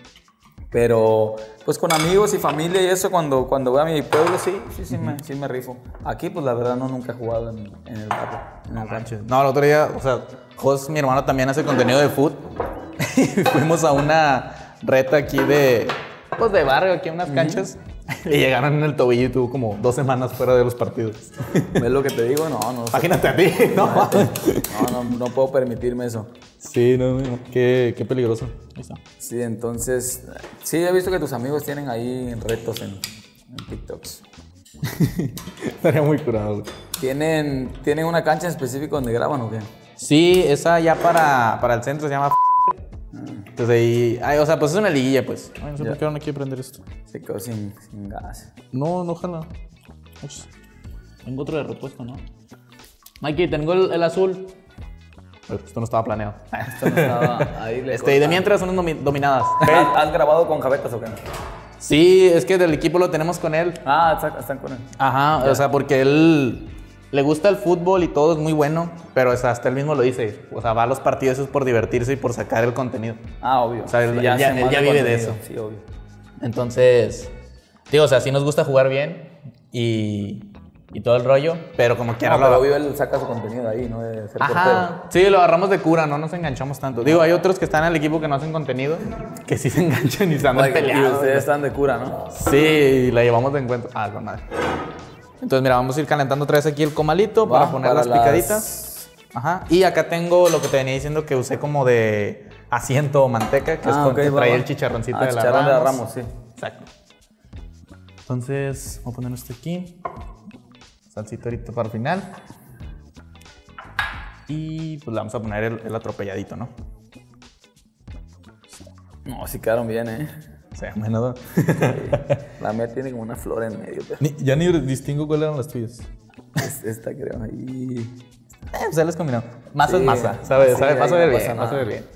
Pero, pues con amigos y familia y eso, cuando voy a mi pueblo, sí me rifo. Aquí, pues la verdad, nunca he jugado en el barrio, en el rancho. No, el otro día, o sea, Jos, mi hermano, también hace contenido de foot. Y fuimos a una reta aquí de barrio, aquí a unas canchas. Y llegaron en el tobillo y tuvo como 2 semanas fuera de los partidos. ¿Ves lo que te digo? No. Imagínate a ti, ¿no? No puedo permitirme eso. Sí, no, qué peligroso. Ahí está. Sí, entonces, sí, he visto que tus amigos tienen ahí retos en TikToks. Estaría muy curado, güey. ¿Tienen una cancha en específico donde graban o qué? Sí, esa ya para el centro se llama Entonces ahí, o sea, pues es una liguilla, pues. Ay, no sé por qué ahora no quiero prender esto. Se quedó sin gas. No, ojalá. Ups. Tengo otro de repuesto, ¿no? Mikey, tengo el azul. Esto no estaba planeado. Esto no estaba ahí. Y de mientras son dominadas. ¿Has grabado con Javetas o qué? Sí, es que del equipo lo tenemos con él. Están con él. Ajá, o sea, porque él le gusta el fútbol y todo es muy bueno, pero o sea, hasta él mismo lo dice. O sea, va a los partidos es por divertirse y por sacar el contenido. Obvio. O sea, él ya vive de eso. Sí, obvio. Entonces, digo, o sea, sí nos gusta jugar bien y todo el rollo, pero como quiera pero obvio él saca su contenido ahí, ¿no? De ser portero. Sí, lo agarramos de cura, no nos enganchamos tanto. Digo, hay otros que están en el equipo que no hacen contenido, que sí se enganchan y se andan peleando. Y ustedes están de cura, ¿no? Sí, la llevamos de encuentro. Con madre. Entonces, mira, vamos a ir calentando otra vez aquí el comalito para poner las picaditas. Ajá. Y acá tengo lo que te venía diciendo que usé como de asiento o manteca, que es con que trae el chicharroncito de la Ramos. Chicharrón de la Ramos, sí. Exacto. Entonces, voy a poner esto aquí. Salsito ahorita para el final. Y pues le vamos a poner el atropelladito, ¿no? No, sí quedaron bien, ¿eh? O sea, menos. La mía tiene como una flor en medio. Pero... Ya ni distingo cuáles eran las tuyas. Esta creo ahí. Pues ya les combinamos. Masa es masa, ¿sabes? Sí, vas a ver bien, vas a ver bien.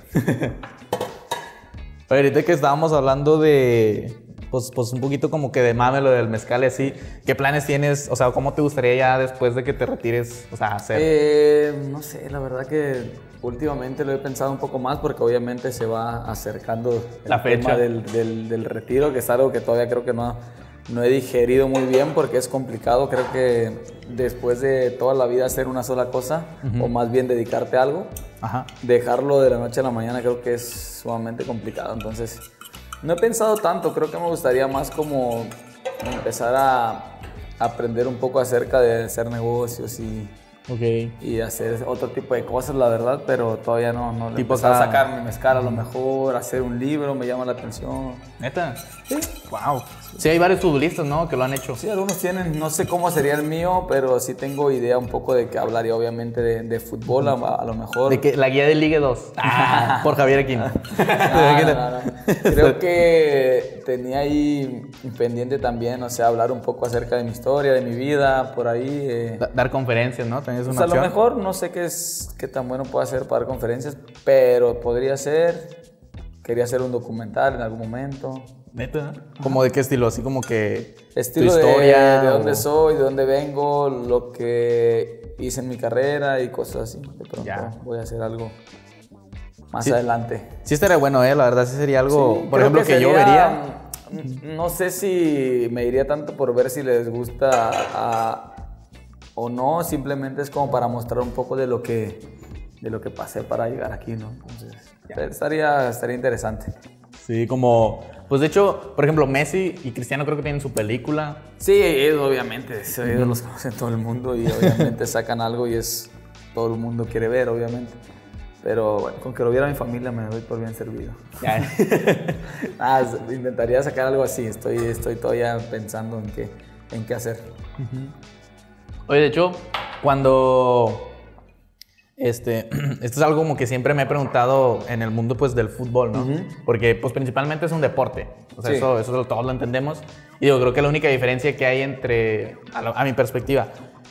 Oye, ahorita que estábamos hablando de... Pues un poquito como que de mame lo del mezcal y así. ¿Qué planes tienes? O sea, ¿cómo te gustaría ya después de que te retires, o sea, hacer? No sé, la verdad que últimamente lo he pensado un poco más porque obviamente se va acercando la fecha del retiro, que es algo que todavía creo que no he digerido muy bien porque es complicado. Creo que después de toda la vida hacer una sola cosa, o más bien dedicarte a algo, dejarlo de la noche a la mañana creo que es sumamente complicado. Entonces... no he pensado tanto, creo que me gustaría más como empezar a aprender un poco acerca de hacer negocios y hacer otro tipo de cosas, la verdad, pero todavía no tipo a sacar mi mezcal a lo mejor, hacer un libro me llama la atención. ¿Neta? Sí. Wow. Sí, hay varios futbolistas, ¿no? Que lo han hecho. Sí, algunos tienen, no sé cómo sería el mío, pero sí tengo idea un poco de que hablaría obviamente de fútbol a lo mejor. De que la guía de Ligue 2, por Javier Aquino. No. Creo que tenía ahí pendiente también, o sea, hablar un poco acerca de mi historia, de mi vida, por ahí. Dar conferencias, ¿no? También es una opción. A lo mejor no sé qué tan bueno puedo hacer para dar conferencias, pero podría ser. Quería hacer un documental en algún momento. ¿Neta? ¿Cómo de qué estilo? Así como que estilo tu historia, de dónde soy, de dónde vengo, lo que hice en mi carrera y cosas así. De pronto voy a hacer algo más adelante. Sí estaría bueno, la verdad sí sería algo, por ejemplo, que yo vería. No sé si me iría tanto por ver si les gusta o no, simplemente es como para mostrar un poco de lo que pasé para llegar aquí, ¿no? Entonces, estaría interesante. Sí, como... Pues de hecho, por ejemplo, Messi y Cristiano creo que tienen su película. Sí, ellos obviamente, ellos los conocen todo el mundo y obviamente sacan algo y todo el mundo quiere ver, obviamente. Pero bueno, con que lo viera mi familia me doy por bien servido. Intentaría sacar algo así, estoy todavía pensando en qué hacer. Oye, de hecho, cuando... esto es algo como que siempre me he preguntado en el mundo pues del fútbol, ¿no? Porque pues principalmente es un deporte, o sea, eso todos lo entendemos. Y digo, creo que la única diferencia que hay a mi perspectiva,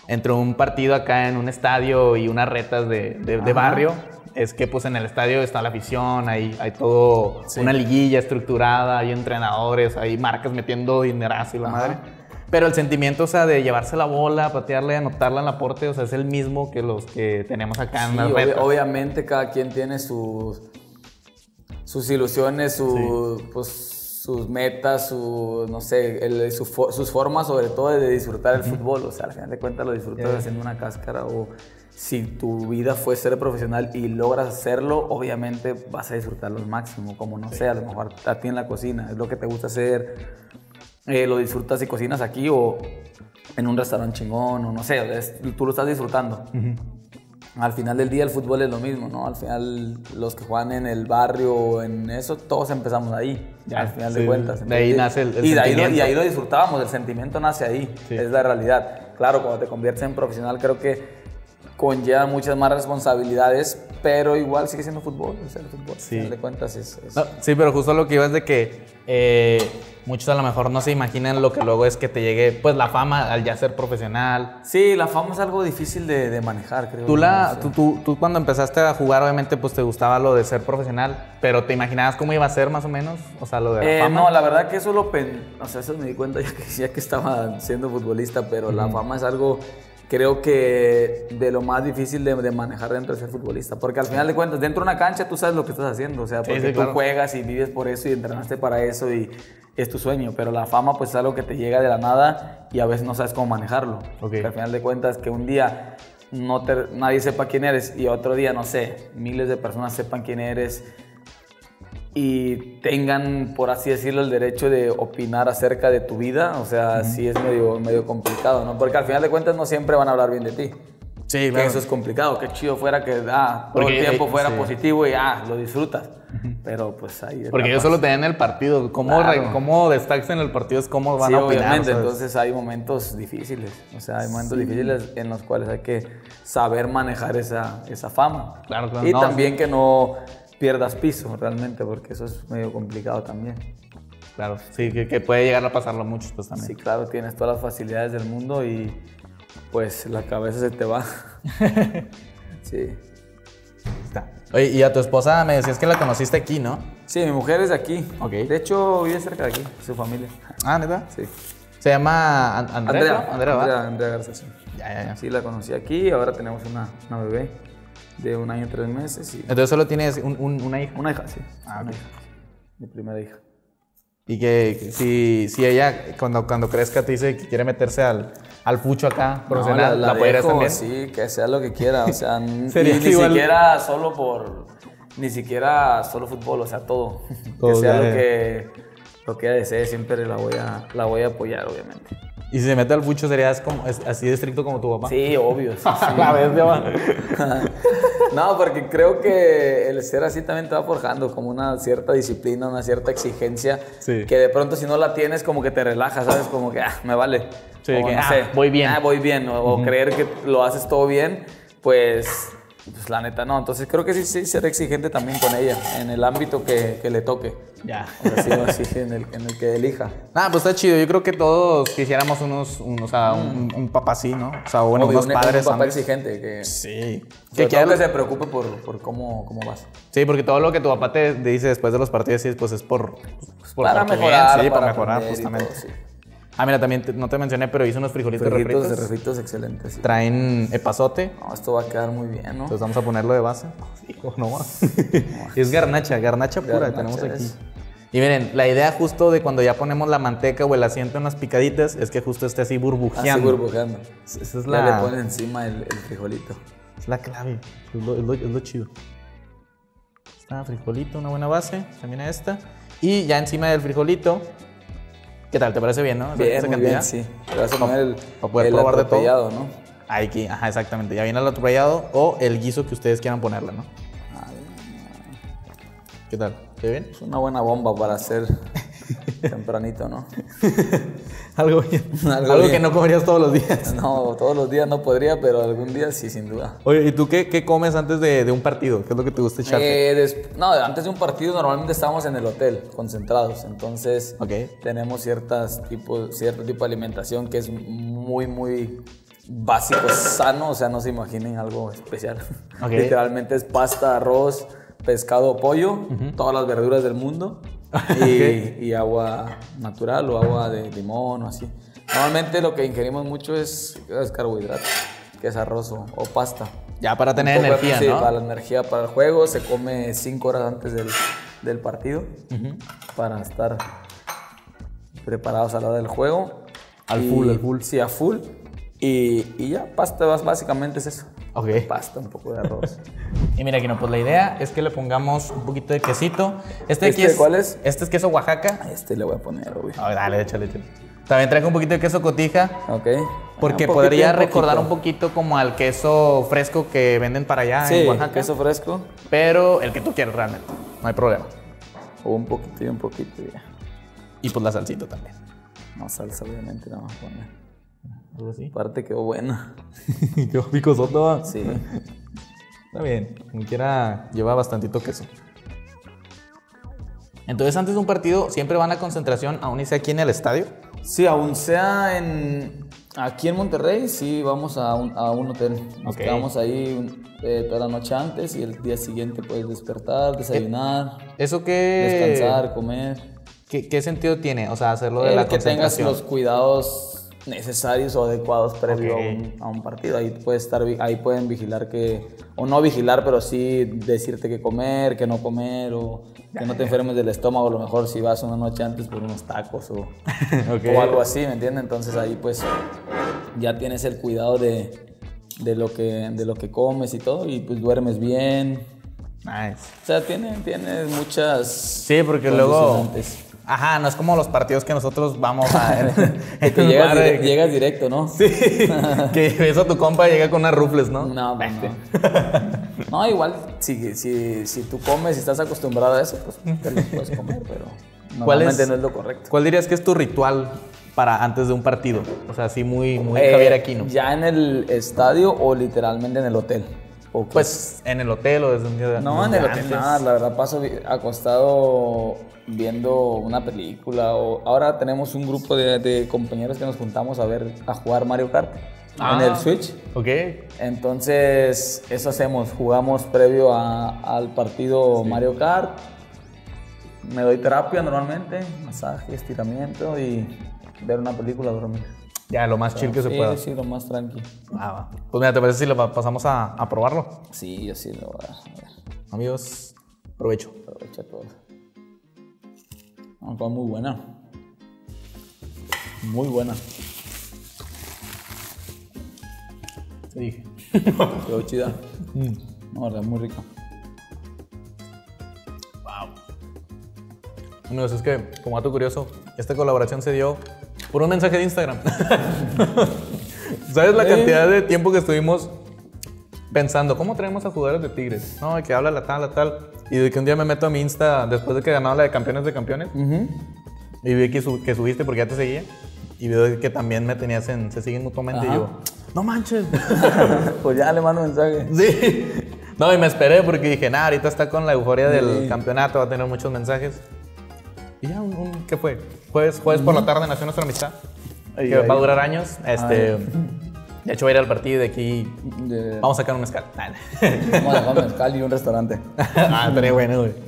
entre un partido acá en un estadio y unas retas de barrio, es que pues en el estadio está la afición, hay todo, una liguilla estructurada, hay entrenadores, hay marcas metiendo dinerazo y la madre. Pero el sentimiento, o sea, de llevarse la bola, patearle, anotarla en la porte, o sea, es el mismo que los que tenemos acá en las retas. Obviamente cada quien tiene sus ilusiones, sus metas, no sé, sus formas sobre todo de disfrutar el fútbol. O sea, al final de cuentas lo disfrutas haciendo una cáscara, o si tu vida fue ser profesional y logras hacerlo, obviamente vas a disfrutarlo al máximo, como no sé, a lo mejor a ti en la cocina, es lo que te gusta hacer. Lo disfrutas y cocinas aquí o en un restaurante chingón, o no sé, tú lo estás disfrutando. Al final del día el fútbol es lo mismo, ¿no? Al final los que juegan en el barrio o en eso, todos empezamos ahí, al final de cuentas. De ahí nace el sentimiento. Y ahí lo disfrutábamos, el sentimiento nace ahí, es la realidad. Claro, cuando te conviertes en profesional creo que conlleva muchas más responsabilidades, pero igual sigue siendo fútbol, o sea, el fútbol, al final de cuentas es... No, sí, pero justo lo que iba es de que muchos a lo mejor no se imaginan lo que luego es que te llegue pues la fama al ya ser profesional. Sí, la fama es algo difícil de manejar, creo. Tú cuando empezaste a jugar, obviamente pues te gustaba lo de ser profesional, pero ¿te imaginabas cómo iba a ser más o menos? O sea, lo de la fama. No, la verdad que eso eso me di cuenta ya que estaba siendo futbolista, pero la fama es algo... Creo que de lo más difícil de manejar dentro de ser futbolista, porque al final de cuentas, dentro de una cancha tú sabes lo que estás haciendo, o sea, porque tú juegas y vives por eso y entrenaste para eso y es tu sueño, pero la fama pues es algo que te llega de la nada y a veces no sabes cómo manejarlo, porque al final de cuentas que un día nadie sepa quién eres y otro día, no sé, miles de personas sepan quién eres y tengan, por así decirlo, el derecho de opinar acerca de tu vida, o sea, sí es medio complicado, ¿no? Porque al final de cuentas no siempre van a hablar bien de ti. Sí, claro. Que eso es complicado, qué chido fuera que todo el tiempo fuera positivo y lo disfrutas. Pero pues ahí... Porque ellos solo te dan el partido, cómo destacas en el partido es cómo van a opinar. Obviamente, entonces hay momentos difíciles, o sea, hay momentos difíciles en los cuales hay que saber manejar esa fama. Claro, y también que no pierdas piso realmente, porque eso es medio complicado también. Claro, sí, que puede llegar a pasarlo a muchos pues también. Sí, claro, tienes todas las facilidades del mundo y pues la cabeza se te va. Sí. Está. Oye, y a tu esposa me decías que la conociste aquí, ¿no? Sí, mi mujer es de aquí. Ok. De hecho, vive cerca de aquí, su familia. Ah, ¿neta? Sí. ¿Se llama Andrea? Andrea Garza, sí. Ya. Sí, la conocí aquí, ahora tenemos una bebé de 1 año y 3 meses. Y... Entonces solo tienes una hija. Una hija, sí. Una hija. Mi primera hija. Y que si ella cuando crezca te dice que quiere meterse al fucho acá profesional, la apoyarías también. Sí, que sea lo que quiera, o sea, ni siquiera solo fútbol, o sea, todo que sea lo que ella desee, siempre la voy a apoyar, obviamente. Y si se mete al fucho, ¿serías así de estricto como tu papá? Sí, obvio. Sí. La vez de abajo. No, porque creo que el ser así también te va forjando como una cierta disciplina, una cierta exigencia, que de pronto si no la tienes como que te relajas, ¿sabes? Como que, me vale. Sí, o, que, no sé, voy bien. Voy bien, o creer que lo haces todo bien, pues la neta no. Entonces creo que sí ser exigente también con ella, en el ámbito que le toque. Ya. Así en el que elija. Pues está chido. Yo creo que todos quisiéramos un papá así, ¿no? O sea, bueno, unos padres. Un papá exigente. Que, sí. Que se preocupe por cómo vas. Sí, porque todo lo que tu papá te dice después de los partidos pues es para mejorar. Sí, para mejorar, justamente. Todo, sí. Mira, también no te mencioné, pero hice unos frijolitos refritos. Refritos excelentes. Sí. Traen epazote. No, esto va a quedar muy bien, ¿no? Entonces vamos a ponerlo de base. Hijo, no más. Es garnacha pura que tenemos aquí. Y miren, la idea justo de cuando ya ponemos la manteca o el asiento en las picaditas es que justo esté así burbujeando. Así burbujeando. Esa es ya le ponen encima el frijolito. Es la clave. Es lo chido. Está frijolito, una buena base. También esta. Y ya encima del frijolito... ¿Qué tal? ¿Te parece bien, no? Bien, muy bien, sí. Te vas a poner el probar atropellado, ¿no? Aquí, exactamente. Ya viene el atropellado o el guiso que ustedes quieran ponerle, ¿no? ¿Qué tal? ¿Qué bien? Es una buena bomba para hacer tempranito, ¿no? Algo bien. Algo que no comerías todos los días. No, todos los días no podría, pero algún día sí, sin duda. Oye, ¿y tú qué comes antes de un partido? ¿Qué es lo que te gusta echarte? Antes de un partido normalmente estábamos en el hotel, concentrados. Entonces tenemos cierto tipo de alimentación que es muy, muy básico, sano, o sea, no se imaginen algo especial. Literalmente es pasta, arroz, pescado, pollo, todas las verduras del mundo y agua natural o agua de limón o así. Normalmente lo que ingerimos mucho es carbohidrato, que es arroz o pasta. Ya para tener energía, sí, ¿no? Para la energía, para el juego. Se come 5 horas antes del partido para estar preparados a la hora del juego. Al full. Sí, a full. Y ya, pasta básicamente es eso. Ok. Pasta, un poco de arroz. Y mira, Kino, pues la idea es que le pongamos un poquito de quesito. ¿Cuál es? Este es queso Oaxaca. Le voy a poner, güey. Dale, échale. También traje un poquito de queso cotija. Ok. Porque podría recordar un poquito como al queso fresco que venden para allá en Oaxaca. Queso fresco. Pero el que tú quieras realmente, no hay problema. O un poquito y un poquito ya. Y pues la salsita también. No, salsa obviamente no vamos a poner. ¿Algo así? Aparte quedó buena. Quedó picosota. Sí. Está bien, como quiera lleva bastantito queso. Entonces antes de un partido siempre van a concentración, aún y sea aquí en el estadio. Sí, aún sea aquí en Monterrey, sí vamos a un hotel. Nos quedamos ahí toda la noche antes y el día siguiente puedes despertar, desayunar, ¿Eso qué? descansar, comer. ¿Qué sentido tiene? O sea, hacerlo de la que tengas concentración. los cuidados necesarios o adecuados previo a un partido. Ahí pueden vigilar o no vigilar, pero sí decirte qué comer, qué no comer, o que no te enfermes del estómago, a lo mejor si vas una noche antes por unos tacos o algo así, ¿me entiendes? Entonces ahí pues ya tienes el cuidado de lo que comes y todo, y pues duermes bien. Nice. O sea, tienes muchas... Sí, porque luego... Ajá, no es como los partidos que nosotros vamos a... que te llegas directo, ¿no? Sí, que ves a tu compa y llega con unas rufles, ¿no? No. No, igual, si tú comes y estás acostumbrado a eso, pues te lo puedes comer, pero normalmente no es lo correcto. ¿Cuál dirías que es tu ritual para antes de un partido? O sea, así muy Javier Aquino. ¿Ya en el estadio o literalmente en el hotel? Pues en el hotel o desde un día de No, en el hotel nada, la verdad paso acostado viendo una película, o ahora tenemos un grupo de compañeros que nos juntamos a jugar Mario Kart en el Switch. Ok. Entonces eso hacemos, jugamos previo al partido Mario Kart. Me doy terapia normalmente, masaje, estiramiento y ver una película, dormir. Ya, lo más chill que se pueda. Sí, lo más tranqui. Pues mira, ¿te parece si lo pasamos a probarlo? Sí, yo sí lo voy a ver. Amigos, provecho. Aprovecha todo. Está muy buena. Muy buena. Te dije. Quedó chida. No, verdad, muy rica. Wow. Amigos, es que, como dato curioso, esta colaboración se dio por un mensaje de Instagram. ¿Sabes la cantidad de tiempo que estuvimos pensando, ¿cómo traemos a jugadores de Tigres? No, de que habla la tal. Y de que un día me meto a mi Insta después de que ganaba la de Campeones de Campeones. Y vi que subiste porque ya te seguía. Y vi que también me tenías se siguen mutuamente. Y yo, no manches. Pues ya le mando mensaje. Sí. No, y me esperé porque dije, ahorita está con la euforia del campeonato, va a tener muchos mensajes. Y ya, ¿qué fue? Jueves por la tarde nació nuestra amistad. Que va a durar años. De hecho, voy a ir al partido de aquí. Vamos a sacar un mezcal. Vamos a sacar un mezcal y un restaurante. Estaría bueno, güey.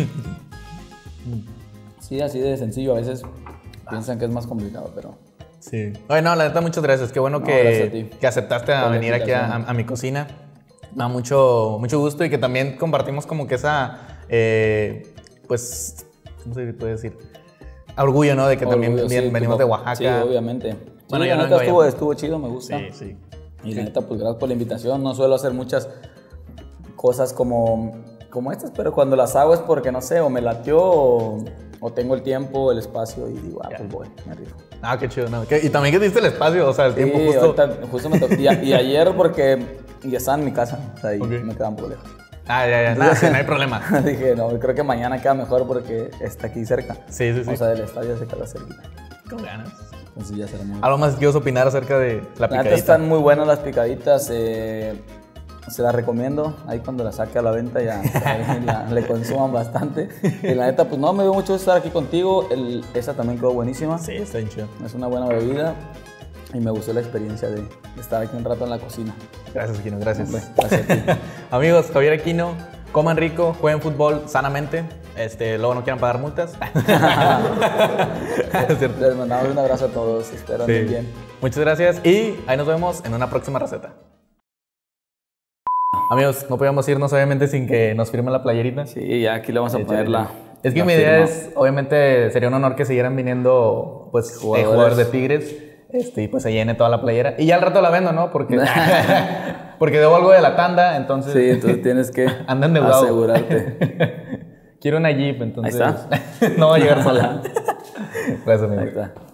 Sí, así de sencillo. A veces piensan que es más complicado, pero... Sí. Oye, no, la neta, muchas gracias. Qué bueno que aceptaste a venir aquí a mi cocina. Me da mucho gusto y que también compartimos como que esa... pues, ¿cómo se puede decir? Orgullo, ¿no? De que también venimos de Oaxaca. Sí, obviamente. Bueno, la neta estuvo chido, me gusta. Sí. Y la neta, pues gracias por la invitación. No suelo hacer muchas cosas como estas, pero cuando las hago es porque, no sé, o me latió o tengo el tiempo, el espacio y digo, pues voy, me rifo. Qué chido, ¿no? Y también que te diste el espacio, o sea, el tiempo justo me tocó. Y ayer porque ya estaba en mi casa, o sea, y me quedaba un poco lejos. Ya. Nada, sí, no hay problema. Dije, no, creo que mañana queda mejor porque está aquí cerca. Sí. O sea, del estadio se queda cerquita. Con ganas. Entonces ya será muy ¿Algo más que quieras opinar acerca de la picadita? Están muy buenas las picaditas. Se las recomiendo. Ahí cuando las saque a la venta ya le consuman bastante. Y la neta, pues no, me dio mucho estar aquí contigo. Esa también quedó buenísima. Sí, está bien chido. Es una buena bebida. Y me gustó la experiencia de estar aquí un rato en la cocina. Gracias, Aquino, gracias. Gracias a ti. Amigos, Javier Aquino, coman rico, jueguen fútbol sanamente. Luego no quieran pagar multas. Les mandamos un abrazo a todos, espero anden bien. Muchas gracias y ahí nos vemos en una próxima receta. Amigos, no podíamos irnos obviamente sin que nos firmen la playerita. Sí, ya aquí le vamos a poner la... Es que mi idea es, obviamente, sería un honor que siguieran viniendo, pues, jugadores de Tigres, y pues se llene toda la playera. Y ya al rato la vendo, ¿no? Porque debo algo de la tanda, entonces... Sí, entonces tienes que asegurarte. Quiero una Jeep, entonces... Ahí está. No va a llegar sola. Gracias, amigo. Ahí está.